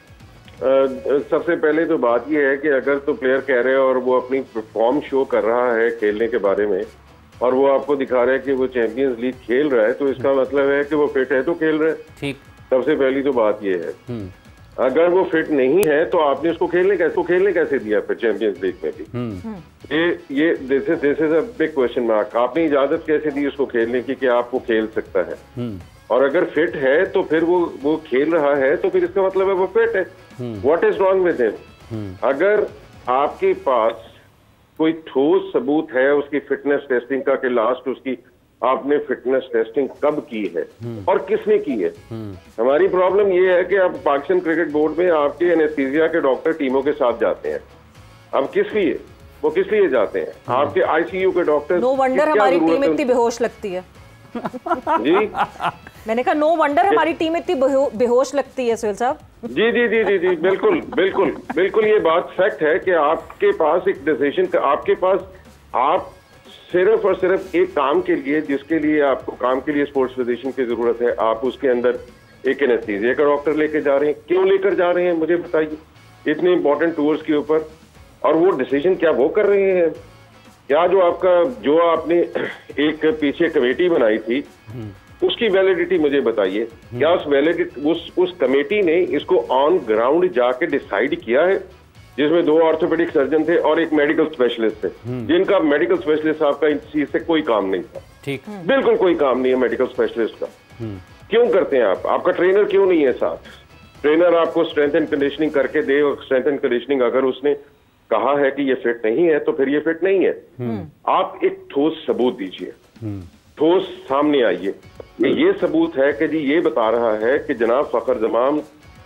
सबसे पहले तो बात यह है कि अगर तो प्लेयर कह रहे हैं और वो अपनी फॉर्म शो कर रहा है खेलने के बारे में और वो आपको दिखा रहा है कि वो चैंपियंस लीग खेल रहा है, तो इसका मतलब है कि वो फिट है तो खेल रहा है। ठीक, सबसे पहली तो बात ये है। अगर वो फिट नहीं है तो आपने उसको खेलने कैसे दिया फिर चैंपियंस लीग में भी? ये this is a big question mark. आपने इजाजत कैसे दी उसको खेलने की कि आप वो खेल सकता है? और अगर फिट है तो फिर वो खेल रहा है तो फिर इसका मतलब है वो फिट है। What is wrong with him? अगर आपके पास कोई ठोस सबूत है उसकी फिटनेस टेस्टिंग का कि लास्ट उसकी आपने फिटनेस टेस्टिंग कब की है और किसने की है? हमारी प्रॉब्लम ये है कि अब पाकिस्तान क्रिकेट बोर्ड में आपके एनेस्थीसिया के डॉक्टर टीमों के साथ जाते हैं। अब किस लिए जाते हैं? आपके आईसीयू के डॉक्टर। नो वंडर हमारी टीम इतनी बेहोश लगती है। जी मैंने कहा नो वंडर हमारी टीम इतनी बेहोश लगती है सुहेल साहब। जी जी जी जी जी बिल्कुल ये बात फैक्ट है कि आपके पास एक डिसीजन, आपके पास आप सिर्फ और सिर्फ एक काम के लिए, जिसके लिए आपको काम के लिए स्पोर्ट्स फिजिशियन की जरूरत है, आप उसके अंदर एक एनेस्थीसिया का डॉक्टर लेके जा रहे हैं। क्यों लेकर जा रहे हैं मुझे बताइए, इतने इंपॉर्टेंट टूर्स के ऊपर? और वो डिसीजन क्या वो कर रहे हैं? क्या जो आपने एक पीछे कमेटी बनाई थी उसकी वैलिडिटी मुझे बताइए। क्या उस कमेटी ने इसको ऑन ग्राउंड जाके डिसाइड किया है, जिसमें 2 ऑर्थोपेडिक सर्जन थे और एक मेडिकल स्पेशलिस्ट थे, जिनका मेडिकल स्पेशलिस्ट साहब का इस चीज से कोई काम नहीं था। ठीक, बिल्कुल कोई काम नहीं है मेडिकल स्पेशलिस्ट का। क्यों करते हैं आप? आपका ट्रेनर क्यों नहीं है साथ? ट्रेनर आपको स्ट्रेंथ एंड कंडीशनिंग करके दे, और स्ट्रेंथ एंड कंडीशनिंग अगर उसने कहा है कि ये फिट नहीं है तो फिर ये फिट नहीं है। आप एक ठोस सबूत दीजिए, ठोस सामने आइए। ये सबूत है कि जी ये बता रहा है कि जनाब फखर जमान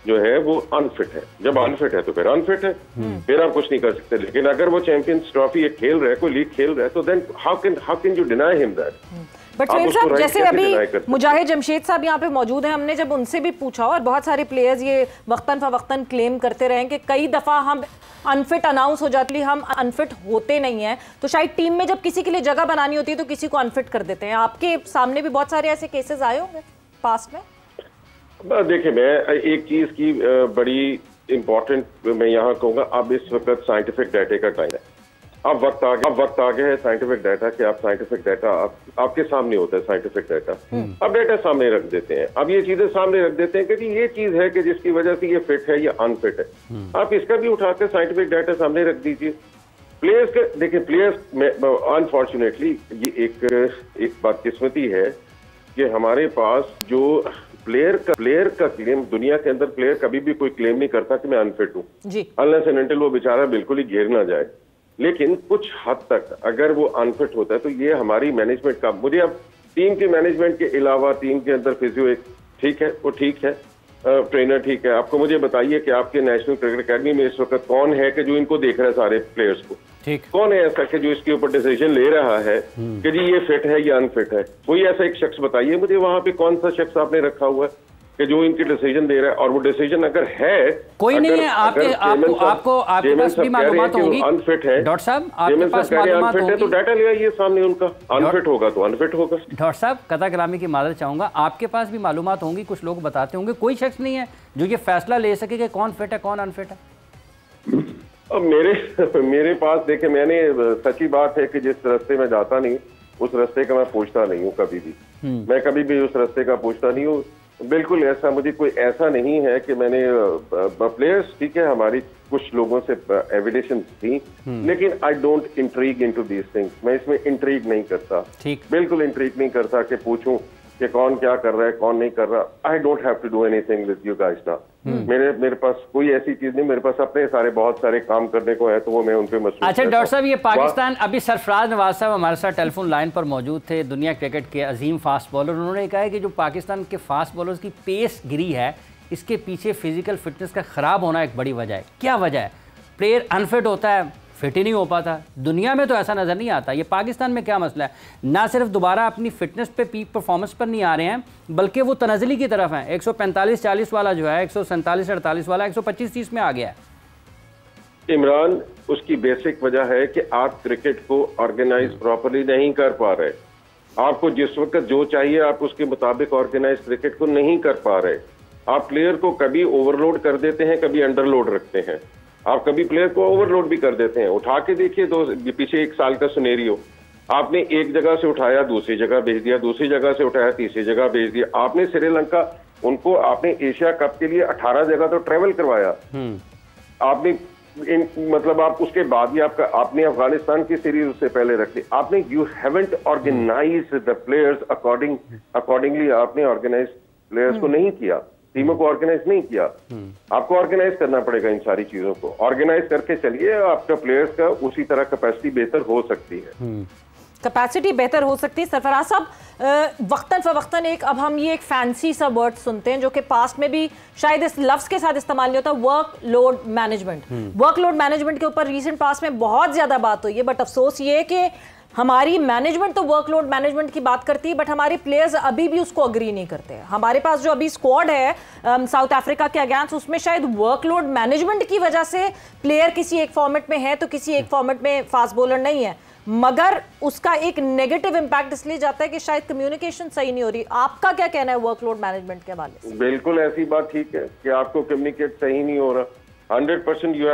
जो है वो अनफिट है। जब अनफिट है तो फिर अनफिट है, फिर आप कुछ नहीं कर सकते। लेकिन अगर वो चैंपियंस ट्रॉफी एक खेल रहा है, कोई लीग खेल रहा है, तो then how can you deny him that. But Sohail साहब, जैसे अभी मुजाहिद जमशेद साहब यहाँ पे मौजूद हैं, हमने जब उनसे भी पूछा और बहुत सारे प्लेयर्स ये वक्तन फवक्तन क्लेम करते रहे कि कई दफ़ा हम अनफिट अनाउंस हो जाती, हम अनफिट होते नहीं हैं, तो शायद टीम में जब किसी के लिए जगह बनानी होती है तो किसी को अनफिट कर देते हैं। आपके सामने भी बहुत सारे ऐसे केसेस आए होंगे पास्ट में? देखिए, मैं एक चीज की बड़ी इंपॉर्टेंट मैं यहाँ कहूँगा, अब इस वक्त साइंटिफिक डाटा का टाइम है। अब वक्त आ गया है साइंटिफिक डाटा के। आप साइंटिफिक डाटा आपके सामने होता है, साइंटिफिक डाटा अब डाटा सामने रख देते हैं। अब ये चीजें सामने रख देते हैं कि ये चीज है कि जिसकी वजह से ये फिट है या अनफिट है। आप इसका भी उठाकर साइंटिफिक डाटा सामने रख दीजिए। प्लेयर्स का देखिए, प्लेयर्स में अनफॉर्चुनेटली ये एक बदकिस्मती है कि हमारे पास जो प्लेयर का क्लेम, दुनिया के अंदर प्लेयर कभी भी कोई क्लेम नहीं करता कि मैं अनफिट हूँ, अनलेस एंड अनटिल वो बेचारा बिल्कुल ही घेर ना जाए। लेकिन कुछ हद तक अगर वो अनफिट होता है तो ये हमारी मैनेजमेंट का, मुझे अब टीम के मैनेजमेंट के अलावा टीम के अंदर फिजियो एक ठीक है, वो ठीक है, ट्रेनर ठीक है। आपको मुझे बताइए कि आपके नेशनल क्रिकेट अकेडमी में इस वक्त कौन है कि जो इनको देख रहा है सारे प्लेयर्स को? कौन है ऐसा कि जो इसके ऊपर डिसीजन ले रहा है कि जी ये फिट है या अनफिट है? कोई ऐसा एक शख्स बताइए मुझे, वहां पे कौन सा शख्स आपने रखा हुआ है कि जो इनकी डिसीजन दे रहा है? और वो डिसीजन अगर है, कोई नहीं है, आपके पास भी मालूमात होंगी अनफिट है, डॉक्टर साहब, आपके पास मालूमात होंगी, तो डाटा ले आइए सामने उनका। अनफिट होगा तो अनफिट होगा। डॉक्टर साहब, कथा कलामी की मादर चाहूंगा, आपके पास भी मालूमात होंगी, कुछ लोग बताते होंगे, कोई शख्स नहीं है जो ये फैसला ले सके कि कौन फिट है कौन अनफिट है? अब मेरे पास देखिए, मैंने सच्ची बात है कि जिस रास्ते में जाता नहीं उस रास्ते का मैं पूछता नहीं हूँ कभी भी। मैं कभी भी उस रास्ते का पूछता नहीं हूँ। बिल्कुल ऐसा मुझे कोई ऐसा नहीं है कि मैंने प्लेयर्स, ठीक है, हमारी कुछ लोगों से एविडेंस थी, लेकिन I don't intrigue into these things. मैं इसमें इंट्रीग नहीं करता, बिल्कुल इंट्रीग नहीं करता कि पूछूं कि कौन क्या कर रहा है कौन नहीं कर रहा। I don't have to do anything with you guys now. मेरे पास कोई ऐसी चीज नहीं, मेरे पास अपने बहुत सारे काम करने को है, तो वो मैं उन पे मसरूफ। अच्छा डॉक्टर साहब, ये पाकिस्तान, अभी सरफराज नवाज साहब हमारे साथ टेलीफोन लाइन पर मौजूद थे, दुनिया क्रिकेट के अजीम फास्ट बॉलर। उन्होंने कहा है कि जो पाकिस्तान के फास्ट बॉलर्स की पेस गिरी है, इसके पीछे फिजिकल फिटनेस का खराब होना एक बड़ी वजह है। क्या वजह है? प्लेयर अनफिट होता है, फिट ही नहीं हो पाता। दुनिया में तो ऐसा नज़र नहीं आता। ये पाकिस्तान में क्या मसला है? ना सिर्फ दोबारा अपनी फिटनेस पे, पीक परफॉर्मेंस पर नहीं आ रहे हैं, बल्कि वो तनज़ली की तरफ हैं। 145-40 वाला जो है 147-48 वाला 125-30 में आ गया है। इमरान, उसकी बेसिक वजह है कि आप क्रिकेट को ऑर्गेनाइज प्रॉपरली नहीं कर पा रहे। आपको जिस वक्त जो चाहिए आप उसके मुताबिक ऑर्गेनाइज क्रिकेट को नहीं कर पा रहे। आप प्लेयर को कभी ओवरलोड कर देते हैं, कभी अंडरलोड रखते हैं। आप कभी प्लेयर को ओवरलोड भी कर देते हैं। उठा के देखिए, तो पीछे एक साल का सिनेरियो, आपने एक जगह से उठाया दूसरी जगह भेज दिया, दूसरी जगह से उठाया तीसरी जगह भेज दिया। आपने श्रीलंका, उनको आपने एशिया कप के लिए 18 जगह तो ट्रेवल करवाया। आपने मतलब आप उसके बाद ही आपने अफगानिस्तान की सीरीज उससे पहले रखी। आपने you haven't organised the players accordingly. आपने ऑर्गेनाइज प्लेयर्स को नहीं किया, टीमों को ऑर्गेनाइज नहीं किया। आपको ऑर्गेनाइज करना पड़ेगा इन सारी चीजों को। ऑर्गेनाइज करके चलिए, आपका प्लेयर्स का उसी तरह कैपेसिटी बेहतर हो सकती है। कैपेसिटी बेहतर हो सकती है। सरफराज साहब, वक्तन फवक्तन अब हम ये एक फैंसी सा वर्ड सुनते हैं जो कि पास्ट में भी शायद इस लफ्ज के साथ इस्तेमाल नहीं होता, work load management. Work load management के ऊपर रिसेंट पास्ट में बहुत ज्यादा बात हुई है, बट अफसोस ये है कि हमारी मैनेजमेंट तो वर्कलोड मैनेजमेंट की बात करती है, बट हमारे प्लेयर्स अभी भी उसको अग्री नहीं करते। हमारे पास जो अभी स्क्वाड है साउथ अफ्रीका के अगेंस्ट, उसमें शायद वर्कलोड मैनेजमेंट की वजह से प्लेयर किसी एक फॉर्मेट में है तो किसी एक फॉर्मेट में फास्ट बॉलर नहीं है, मगर उसका एक नेगेटिव इंपैक्ट इसलिए जाता है कि शायद कम्युनिकेशन सही नहीं हो रही। आपका क्या कहना है वर्कलोड मैनेजमेंट के हवाले से? बिल्कुल ऐसी बात ठीक है कि आपको कम्युनिकेट सही नहीं हो रहा। 100% यू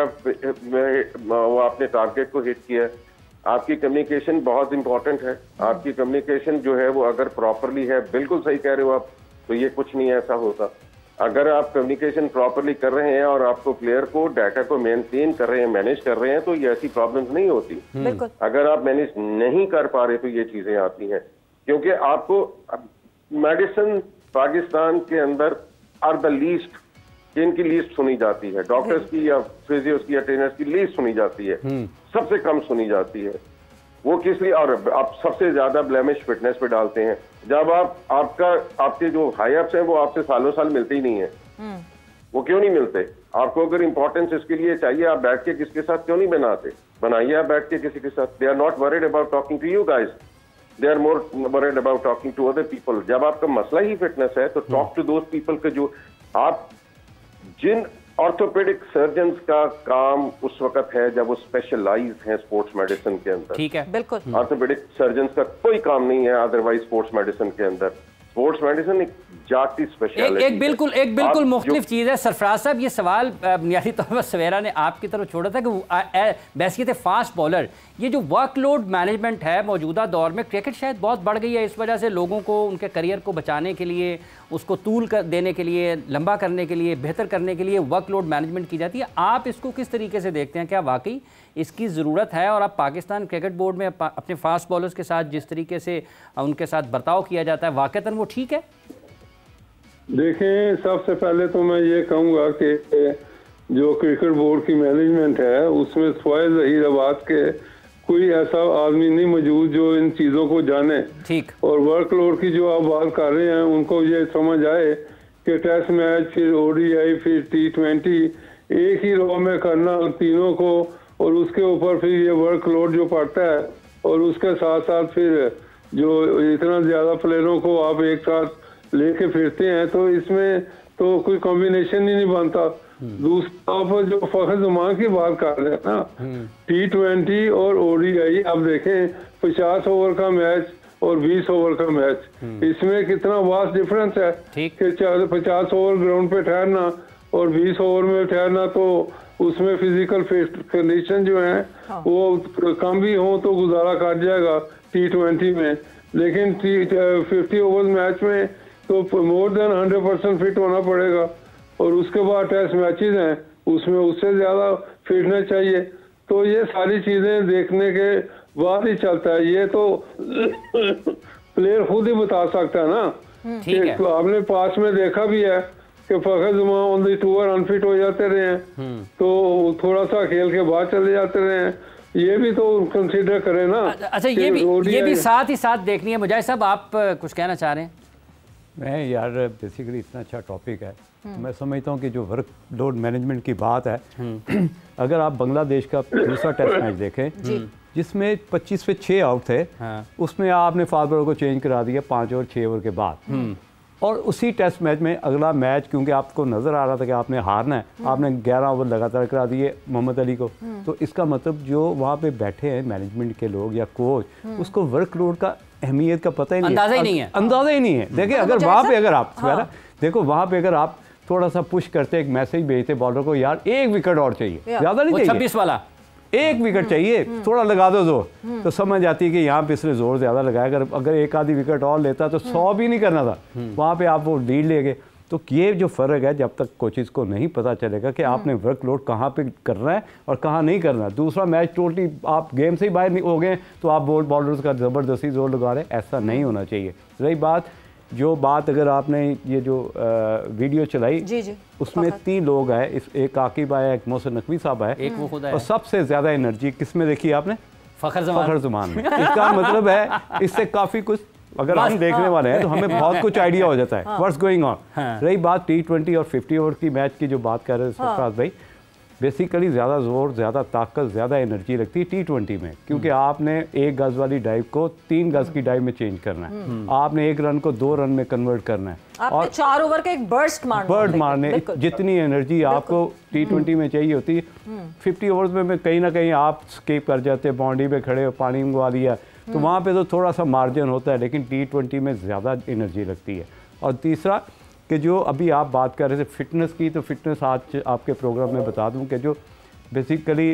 हैव आपने टारगेट को हिट किया है। आपकी कम्युनिकेशन बहुत इंपॉर्टेंट है। आपकी कम्युनिकेशन जो है वो अगर प्रॉपरली है, बिल्कुल सही कह रहे हो आप, तो ये कुछ नहीं ऐसा होता। अगर आप कम्युनिकेशन प्रॉपरली कर रहे हैं और आपको प्लेयर को डाटा को मेंटेन कर रहे हैं, मैनेज कर रहे हैं, तो ये ऐसी प्रॉब्लम्स नहीं होती। अगर आप मैनेज नहीं कर पा रहे तो ये चीजें आती हैं, क्योंकि आपको मेडिसिन पाकिस्तान के अंदर आर द लीस्ट, इनकी लिस्ट सुनी जाती है, डॉक्टर्स की या फिजियोस की या ट्रेनर्स की लिस्ट सुनी जाती है, सबसे कम सुनी जाती है। वो किस लिए? और आप सबसे ज्यादा ब्लेमिश फिटनेस पे डालते हैं। जब आपके जो हाई अप्स हैं वो आपसे सालों साल मिलते ही नहीं है। वो क्यों नहीं मिलते? आपको अगर इंपॉर्टेंस इसके लिए चाहिए, आप बैठ के किसके साथ क्यों नहीं बनाइए आप बैठ के किसी के साथ। They are not worried about talking to you guys, they are more worried about talking to other people. जब आपका मसला ही फिटनेस है तो टॉक टू दोज पीपल के जो आप जिन ऑर्थोपेडिक सर्जन्स का काम उस वक्त है जब वो स्पेशलाइज हैं स्पोर्ट्स मेडिसिन के अंदर। ठीक है, बिल्कुल। ऑर्थोपेडिक सर्जन्स का कोई काम नहीं है अदरवाइज स्पोर्ट्स मेडिसिन के अंदर। स्पोर्ट्स मेडिसिन एक जाती स्पेशलिटी एक बिल्कुल मुख्तलिफ चीज़ है। सरफराज साहब, ये सवाल बुनियादी तौर पर सवेरा ने आपकी तरफ छोड़ा था कि बैसियत फास्ट बॉलर, ये जो वर्कलोड मैनेजमेंट है मौजूदा दौर में, क्रिकेट शायद बहुत बढ़ गई है, इस वजह से लोगों को उनके करियर को बचाने के लिए, उसको तूल कर देने के लिए, लंबा करने के लिए, बेहतर करने के लिए वर्कलोड मैनेजमेंट की जाती है। आप इसको किस तरीके से देखते हैं? क्या वाकई इसकी ज़रूरत है? और अब पाकिस्तान क्रिकेट बोर्ड में अपने फास्ट बॉलर्स के साथ जिस तरीके से उनके साथ बर्ताव किया जाता है, वाकईतन वो ठीक है? देखें, सबसे पहले तो मैं ये कहूँगा कि जो क्रिकेट बोर्ड की मैनेजमेंट है उसमें सवाए ज़हीराबाद के कोई ऐसा आदमी नहीं मौजूद जो इन चीज़ों को जाने। ठीक। और वर्कलोड की जो आप बात कर रहे हैं उनको ये समझ आए कि टेस्ट मैच, फिर ODI, फिर T20 एक ही रो में करना तीनों को, और उसके ऊपर फिर ये वर्कलोड जो पड़ता है, और उसके साथ साथ फिर जो इतना ज़्यादा प्लेयरों को आप एक साथ लेके फिरते हैं तो इसमें तो कोई कॉम्बिनेशन ही नहीं बनता। दूसरा आप जो फखर जमान की बात कर रहे हैं ना, T20 और ODI, आप देखें 50 ओवर का मैच और 20 ओवर का मैच, इसमें कितना वास्ट डिफरेंस है कि 50 ओवर ग्राउंड पे ठहरना और 20 ओवर में ठहरना, तो उसमें फिजिकल कंडीशन जो है वो कम भी हो तो गुजारा कर जाएगा T20 में, लेकिन 50 ओवर मैच में तो मोर देन 100% फिट होना पड़ेगा। और उसके बाद टेस्ट मैचेस हैं उसमें उससे ज़्यादा फिटनेस चाहिए। तो ये सारी चीज़ें देखने के बाद ही चलता है, ये तो प्लेयर खुद ही बता सकता है ना। ठीक है। तो आपने पास में देखा भी है कि फखर जुमा ऑन द टूर अनफिट हो जाते रहे हैं, तो थोड़ा सा खेल के बाद चले जाते रहे हैं, ये भी तो कंसीडर करें ना। अच्छा, ये भी साथ ही साथ देखनी है। मुजाहिद साहब, आप कुछ कहना चाह रहे हैं? मैं यार बेसिकली इतना अच्छा टॉपिक है, मैं समझता हूँ कि जो वर्क लोड मैनेजमेंट की बात है, अगर आप बांग्लादेश का दूसरा टेस्ट मैच देखें जिसमें 25 पे 6 आउट थे, उसमें आपने फास्ट बॉलर को चेंज करा दिया 5 और 6 ओवर के बाद, और उसी टेस्ट मैच में अगला मैच क्योंकि आपको नज़र आ रहा था कि आपने हारना है, आपने 11 ओवर लगातार करा दिए मोहम्मद अली को। तो इसका मतलब जो वहाँ पे बैठे हैं मैनेजमेंट के लोग या कोच, उसको वर्कलोड का अहमियत का पता ही नहीं है, अंदाज़ा ही नहीं है। देखिए, अगर वहाँ पे अगर आप देखो, वहाँ पे अगर आप थोड़ा सा पुश करते, एक मैसेज भेजते बॉलर को, यार 1 विकेट और चाहिए, ज़्यादा नहीं चाहिए, 26 वाला 1 विकेट चाहिए, थोड़ा लगा दो जोर, तो समझ आती है कि यहाँ पे इसने जोर ज़्यादा लगाया, अगर एक आधी विकेट और लेता तो 100 भी नहीं करना था, वहाँ पे आप वो लीड ले गए। तो ये जो फ़र्क है, जब तक कोचेज़ को नहीं पता चलेगा कि आपने वर्कलोड कहाँ पे करना है और कहाँ नहीं करना है, दूसरा मैच टोटली आप गेम से ही बाहर हो गए तो आप बॉलर्स का ज़बरदस्ती जोर लगा रहे हैं, ऐसा नहीं होना चाहिए। रही बात अगर आपने ये जो वीडियो चलाई जी, उसमें 3 लोग आए, एक आकिब आया, एक मोहसिन नकवी साहब आए, एक वो खुद आया, और सबसे ज़्यादा एनर्जी किस में देखी आपने? फखर ज़मान में। इसका मतलब है इससे काफ़ी कुछ अगर हम देखने वाले हैं तो हमें बहुत कुछ आइडिया हो जाता है व्हाट्स गोइंग ऑन। रही बात T20 और 50 ओवर की मैच की जो बात कर रहे हैं सरफराज भाई, बेसिकली ज़्यादा जोर, ज़्यादा ताकत, ज़्यादा एनर्जी लगती है T20 में, क्योंकि आपने 1 गज़ वाली डाइव को 3 गज़ की डाइव में चेंज करना है, आपने 1 रन को 2 रन में कन्वर्ट करना है, और 4 ओवर का एक बर्स्ट मारने जितनी एनर्जी आपको T20 में चाहिए होती है, 50 ओवर्स में कहीं ना कहीं आप स्केप कर जाते हैं, बाउंड्री पे खड़े हो, पानी मंगवा लिया, तो वहाँ पे तो थोड़ा सा मार्जिन होता है, लेकिन T20 में ज़्यादा एनर्जी लगती है। और तीसरा कि जो अभी आप बात कर रहे थे फिटनेस की, तो फिटनेस आज आपके प्रोग्राम में बता दूं कि जो बेसिकली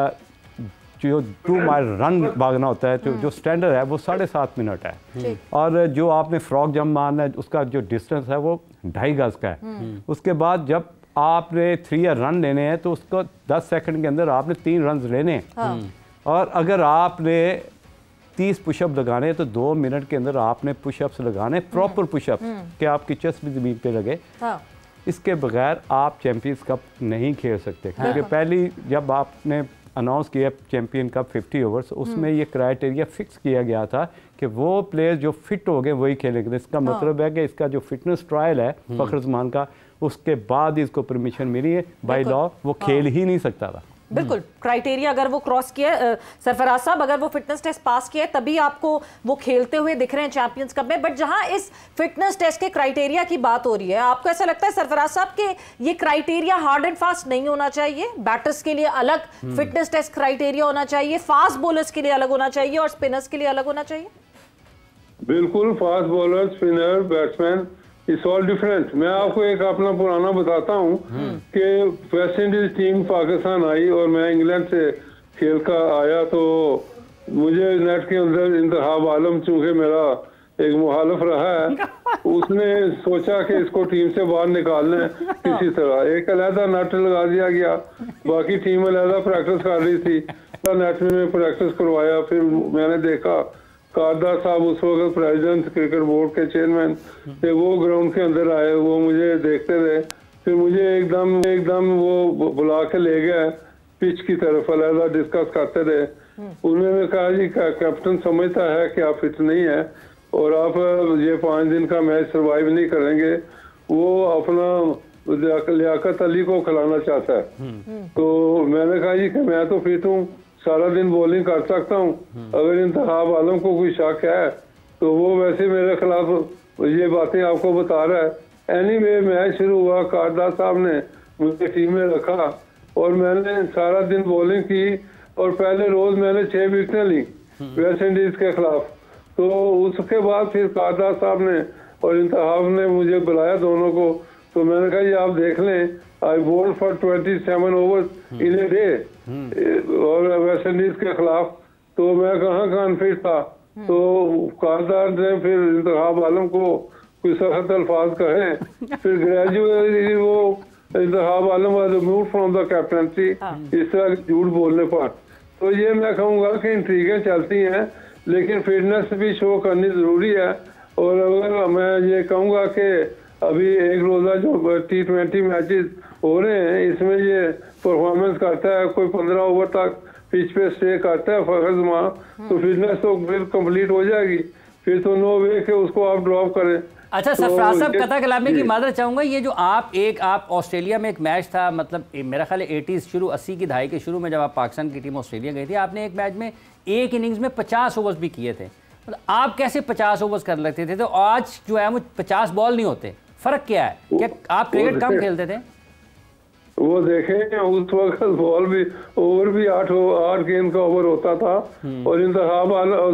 जो 2 माइल रन भागना होता है, जो स्टैंडर्ड है वो 7.5 मिनट है, और जो आपने फ्रॉग जंप मारना है उसका जो डिस्टेंस है वो 2.5 गज का है। उसके बाद जब आपने 3 रन लेने हैं तो उसको 10 सेकंड के अंदर आपने 3 रन लेने हैं, और अगर आपने 30 पुशअप लगाने हैं तो 2 मिनट के अंदर आपने पुशअप्स लगाने, प्रॉपर पुशअप्स कि आपकी चेस्ट भी ज़मीन पे लगे। इसके बगैर आप चैम्पियंस कप नहीं खेल सकते, क्योंकि पहली जब आपने अनाउंस किया चैम्पियन कप 50 ओवर्स, उसमें ये क्राइटेरिया फिक्स किया गया था कि वो प्लेयर जो फिट हो गए वही खेलेंगे। इसका मतलब है कि इसका जो फिटनेस ट्रायल है फखर ज़मान का, उसके बाद ही इसको परमिशन मिली है। बाय लॉ वो खेल ही नहीं सकता था। बिल्कुल, क्राइटेरिया अगर वो क्रॉस किया, सरफराज साहब अगर वो फिटनेस टेस्ट पास किया तभी आपको वो खेलते हुए दिख रहे हैं चैंपियंस कप में। बट जहां इस फिटनेस टेस्ट के क्राइटेरिया की बात हो रही है, आपको ऐसा लगता है सरफराज साहब कि ये क्राइटेरिया हार्ड एंड फास्ट नहीं होना चाहिए? बैटर्स के लिए अलग फिटनेस टेस्ट क्राइटेरिया होना चाहिए, फास्ट बॉलर्स के लिए अलग होना चाहिए और स्पिनर्स के लिए अलग होना चाहिए? बिल्कुल, fast bowler, spinner, batsman, it's all different. मैं आपको एक अपना पुराना बताता हूँ कि वेस्ट इंडीज टीम पाकिस्तान आई और मैं इंग्लैंड से खेल कर आया, तो मुझे नेट के अंदर इंतखाब आलम, चूंकि मेरा एक मुखालिफ रहा है, उसने सोचा कि इसको टीम से बाहर निकालना है किसी तरह। एक अलहदा नेट लगा दिया गया, बाकी टीम अलहदा प्रैक्टिस कर रही थी, नेट में प्रैक्टिस करवाया। फिर मैंने देखा कारदार साहब उस वक्त प्रेसिडेंट क्रिकेट बोर्ड के चेयरमैन थे, वो ग्राउंड के अंदर आए, वो मुझे देखते रहे। फिर मुझे एकदम वो बुला के ले गए पिच की तरफ, अलहदा डिस्कस करते रहे। उन्होंने कहा जी कैप्टन समझता है कि आप फिट नहीं है और आप ये 5 दिन का मैच सर्वाइव नहीं करेंगे। वो अपना लियाकत अली को खिलाना चाहता है। तो मैंने कहा जी कि मैं तो फिट हूँ, सारा दिन बॉलिंग कर सकता हूँ, अगर इंतखाब आलम को कोई शक है तो वो वैसे मेरे खिलाफ ये बातें आपको बता रहा है। एनीवे मैच शुरू हुआ, कारदार साहब ने मुझे टीम में रखा और मैंने सारा दिन बॉलिंग की और पहले रोज मैंने 6 विकेटें ली वेस्ट इंडीज के खिलाफ। तो उसके बाद फिर कारदार साहब ने और इंतखाब ने मुझे बुलाया दोनों को, तो मैंने कहा ये आप देख लें, I bowled for 27 overs in a day और वेस्ट इंडीज के खिलाफ। तो मैं कहाँ अनफिट था। तो कारदार ने फिर इंतखाब आलम को कोई सख्त अल्फाज कहे, फिर ग्रेजुअली वो Intikhab Alam was removed from the captaincy इस तरह झूठ बोलने पर। तो ये मैं कहूँगा कि इंट्रीगें चलती हैं, लेकिन फिटनेस भी शो करनी जरूरी है। और अगर मैं ये कहूँगा कि अभी एक रोजा जो T20 मैचेस हो रहे हैं, इसमें ये परफॉर्मेंस करता है, कोई 15 ओवर तक पिच पे स्टे करता है फखर जमान, तो फिटनेस तो बिल्कुल कंप्लीट हो जाएगी। फिर तो नो वे के उसको आप ड्रॉप करें। अच्छा सरफराज साहब, कथा कलामी की मादर चाहूँगा, ये जो आप ऑस्ट्रेलिया में एक मैच था, मतलब मेरा ख्याल है 80s शुरू 80 की दहाई के शुरू में जब आप पाकिस्तान की टीम ऑस्ट्रेलिया गई थी, आपने एक मैच में एक इनिंग्स में 50 ओवर्स भी किए थे। मतलब आप कैसे 50 ओवर्स कर लेते थे? तो आज जो है वो 50 बॉल नहीं होते, फ़र्क क्या है? क्या आप क्रिकेट कम खेलते थे? वो देखें उस वक्त बॉल भी ओवर भी 8 गेंद का ओवर होता था और इंतखाब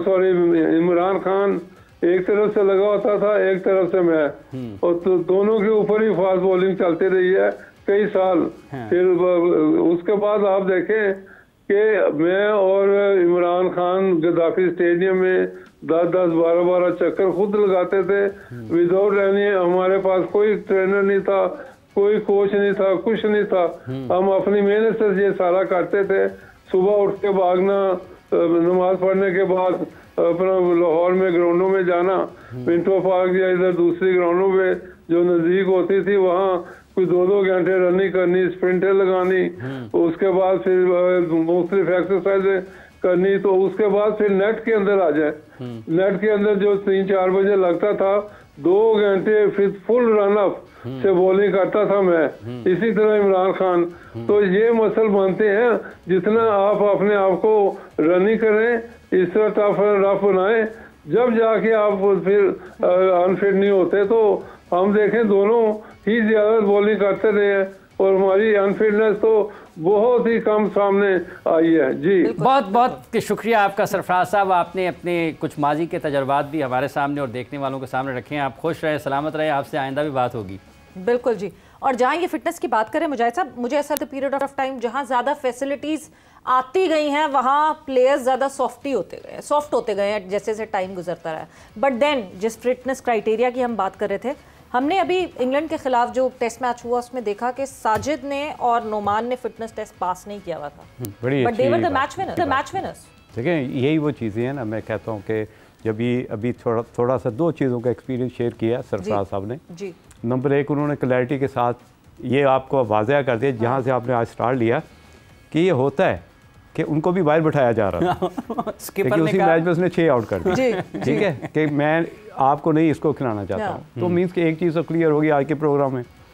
इमरान खान एक तरफ से लगा होता था, एक तरफ से मैं, और तो दोनों के ऊपर ही फास्ट बॉलिंग चलती रही है कई साल। फिर उसके बाद आप देखें कि मैं और इमरान खान गद्दाफी स्टेडियम में 10-10, 12-12 चक्कर खुद लगाते थे विदाउट एनी, हमारे पास कोई ट्रेनर नहीं था, कोई कोच नहीं था, कुछ नहीं था। हम अपनी मेहनत से ये सारा करते थे। सुबह उठ के भागना, नमाज पढ़ने के बाद अपना लाहौर में ग्राउंडों में जाना, मिंटो पार्क या इधर दूसरी ग्राउंडों में जो नज़दीक होती थी वहाँ कोई 2-2 घंटे रनिंग करनी, स्प्रिंटें लगानी, उसके बाद फिर मुख्तलिफ एक्सरसाइज करनी। तो उसके बाद फिर नेट के अंदर आ जाए। नेट के अंदर जो 3-4 बजे लगता था, 2 घंटे फिर फुल रन अप से बॉलिंग करता था मैं, इसी तरह इमरान खान। तो ये मसल बनते हैं, जितना आप अपने आप को रनिंग करें, इस तरह रफ बनाएं, जब जाके आप फिर अनफिट नहीं होते। तो हम देखें दोनों ही ज्यादा बॉलिंग करते रहे हैं और हमारी अनफिटनेस तो बहुत ही कम सामने आई है। जी बहुत बहुत शुक्रिया आपका सरफराज साहब, आपने अपने कुछ माजी के तजर्बात भी हमारे सामने और देखने वालों के सामने रखे हैं। आप खुश रहे, सलामत रहे, आपसे आइंदा भी बात होगी। बिल्कुल जी। और जहाँ ये फिटनेस की बात करें मुजाहिद साहब, मुझे ऐसा था पीरियड ऑफ टाइम जहाँ ज़्यादा फैसिलिटीज़ आती गई हैं वहाँ प्लेयर्स ज़्यादा सॉफ्ट होते गए हैं जैसे जैसे टाइम गुजरता रहा। बट देन जिस फिटनेस क्राइटेरिया की हम बात कर रहे थे, हमने अभी इंग्लैंड के खिलाफ जो टेस्ट मैच हुआ उसमें देखा कि साजिद ने और नोमान ने फिटनेस टेस्ट पास नहीं किया हुआ था, but they were the match winners. देखिए यही वो चीज़ें हैं ना, मैं कहता हूँ कि जब ये अभी थोड़ा सा 2 चीज़ों का एक्सपीरियंस शेयर किया सरफराज साहब ने जी। नंबर 1, उन्होंने क्लैरिटी के साथ ये आपको वाज़ह कर दिया जहाँ से आपने आज स्टार्ट लिया कि ये होता है कि उनको भी बाहर बिठाया जा रहा है क्योंकि उसी मैच में उसने 6 आउट कर दिया, ठीक है, कि मैं आपको नहीं इसको खिलाना चाहता हूँ। तो मीन्स कि एक चीज़ तो क्लियर होगी आज के प्रोग्राम में।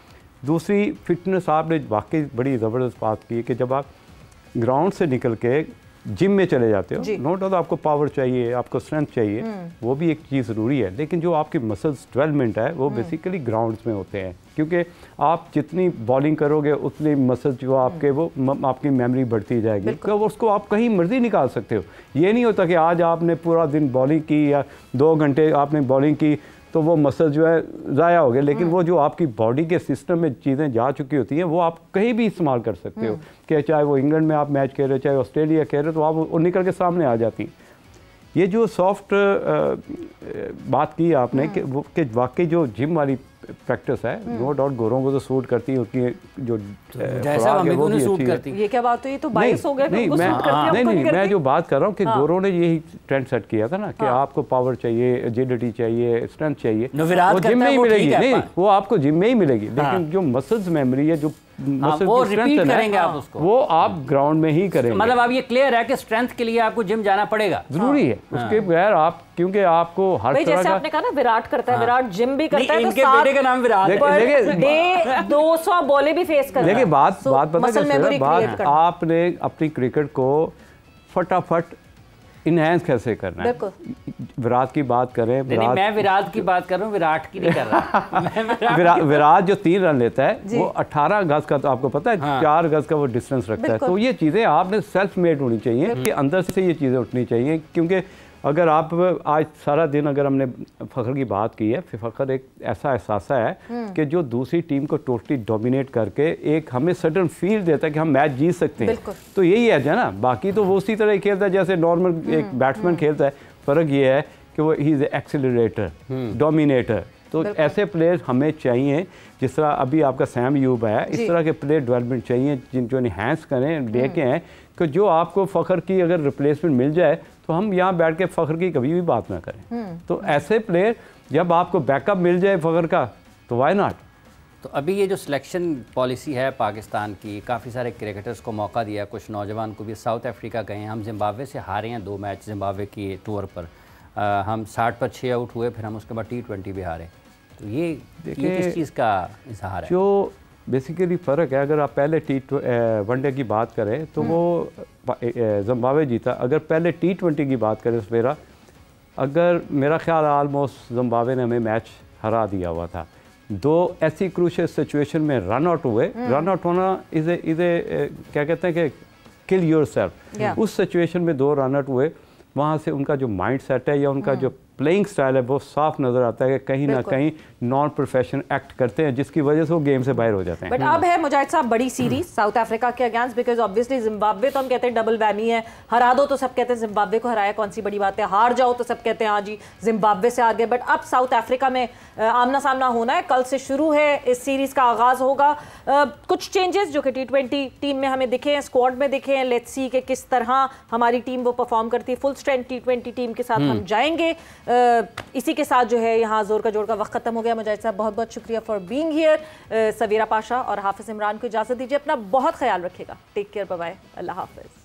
दूसरी फिटनेस आपने वाकई बड़ी ज़बरदस्त बात की है कि जब आप ग्राउंड से निकल के जिम में चले जाते हो, नो डाउट आपको पावर चाहिए, आपको स्ट्रेंथ चाहिए, वो भी एक चीज़ ज़रूरी है, लेकिन जो आपकी मसल्स डेवलपमेंट है वो बेसिकली ग्राउंड्स में होते हैं, क्योंकि आप जितनी बॉलिंग करोगे उतनी मसल्स जो आपके वो आपकी मेमोरी बढ़ती जाएगी, तो उसको आप कहीं मर्जी निकाल सकते हो। ये नहीं होता कि आज आपने पूरा दिन बॉलिंग की या 2 घंटे आपने बॉलिंग की तो वो मसल जो है ज़ाया हो गया, लेकिन वो जो आपकी बॉडी के सिस्टम में चीज़ें जा चुकी होती हैं वो आप कहीं भी इस्तेमाल कर सकते हो, कि चाहे वो इंग्लैंड में आप मैच खेल रहे हो, चाहे ऑस्ट्रेलिया खेल रहे हो, तो आप वो निकल के सामने आ जाती। ये जो सॉफ्ट बात की आपने कि वाकई जो जिम वाली प्रैक्टिस है, नो डाउट गोरों को तो सूट करती है, उनकी जो सूट करती है। ये क्या बात हुई? तो 22 हो गया। नहीं, मैं जो बात कर रहा हूँ कि गोरों ने यही ट्रेंड सेट किया था ना कि आपको पावर चाहिए, एजिलिटी चाहिए, स्ट्रेंथ चाहिए, वो जिम में ही मिलेगी। नहीं, वो आपको जिम में ही मिलेगी, लेकिन जो मसल्स मेमोरी है, जो वो रिपीट करेंगे आप उसको, वो आप ग्राउंड में ही करेंगे। मतलब अब ये क्लियर है कि स्ट्रेंथ के लिए आपको जिम जाना पड़ेगा, जरूरी है। उसके बगैर आप, क्योंकि आपको हर तरह जैसे आपने कहा ना विराट करता है, विराट जिम भी करता है, इनके बेटे का नाम विराट है, 200 बॉले भी फेस करता है। देखिए बात बात आपने अपनी क्रिकेट को फटाफट इनहेंस कैसे करना है। विराट की बात करें, मैं विराट की बात कर रहा हूँ, विराट की नहीं कर रहा। विराट जो 3 रन लेता है वो 18 गज का, तो आपको पता है 4 गज का वो डिस्टेंस रखता है। तो ये चीज़ें आपने सेल्फ मेड होनी चाहिए कि अंदर से ये चीज़ें उठनी चाहिए, क्योंकि अगर आप आज सारा दिन अगर हमने फ़खर की बात की है, फ़खर एक ऐसा एहसास है कि जो दूसरी टीम को टोटली डोमिनेट करके एक हमें सडन फील देता है कि हम मैच जीत सकते हैं। तो यही है ना, बाकी तो वो उसी तरह ही खेलता है जैसे नॉर्मल एक बैट्समैन खेलता है। फ़र्क ये है कि वो ही इज़ एक्सीलरेटर, डोमिनेटर। तो ऐसे प्लेयर हमें चाहिए, जिस तरह अभी आपका सैम यूब है, इस तरह के प्लेयर डेवलपमेंट चाहिए जो इन्हेंस करें, लेके हैं कि जो आपको फ़खर की अगर रिप्लेसमेंट मिल जाए तो हम यहाँ बैठ के फ़खर की कभी भी बात ना करें। तो ऐसे प्लेयर जब आपको बैकअप मिल जाए फ़खर का, तो वाई नॉट। तो अभी ये जो सिलेक्शन पॉलिसी है पाकिस्तान की, काफ़ी सारे क्रिकेटर्स को मौका दिया, कुछ नौजवान को भी। साउथ अफ्रीका गए हैं, हम जिम्बाब्वे से हारे हैं 2 मैच जिम्बाब्वे की टूर पर, हम 60 पर 6 आउट हुए, फिर हम उसके बाद T20 भी हारे। तो ये किस चीज़ का इजहार है? जो बेसिकली फ़र्क है, अगर आप पहले वनडे की बात करें तो वो जिम्बाब्वे जीता। अगर पहले T20 की बात करें सवेरा, अगर मेरा ख्याल आलमोस्ट जिम्बाब्वे ने हमें मैच हरा दिया हुआ था। 2 ऐसी क्रूशियल सिचुएशन में रन आउट हुए। रन आउट होना इज़ क्या कहते हैं कि किल योर सेल्फ। उस सिचुएशन में 2 रन आउट हुए, वहाँ से उनका जो माइंड सेट है या उनका जो प्लेइंग स्टाइल है वो साफ नज़र आता है कि कहीं ना कहीं नॉन प्रोफेशनल एक्ट करते हैं, जिसकी वजह से वो गेम से बाहर हो जाते हैं। बट अब है मुजाहिद साहब बड़ी सीरीज साउथ अफ्रीका के अगेंस्ट, बिकॉज ऑब्वियसली जिम्बाब्वे तो हम कहते हैं डबल वैमी है, हरा दो तो सब कहते हैं जिम्बाब्वे को हराया, कौन सी बड़ी बात है, हार जाओ तो सब कहते हैं हाँ जी जिम्बाब्वे से हार गए। बट अब साउथ अफ्रीका में आमना सामना होना है, कल से शुरू है, इस सीरीज का आगाज होगा। कुछ चेंजेस जो कि T20 टीम में हमें दिखे हैं, स्क्वाड में दिखे हैं, लेट्स सी कि किस तरह हमारी टीम वो परफॉर्म करती है। फुल स्ट्रेंथ T20 टीम के साथ हम जाएंगे। इसी के साथ जो है यहाँ जोर का जोड़ का वक्त खत्म हो गया। मुजाहिद साहब बहुत बहुत शुक्रिया for being here. Sawera Pasha और हाफिज इमरान को इजाज़त दीजिए, अपना बहुत ख्याल रखिएगा। टेक केयर, बाय बाय, अल्लाह हाफिज।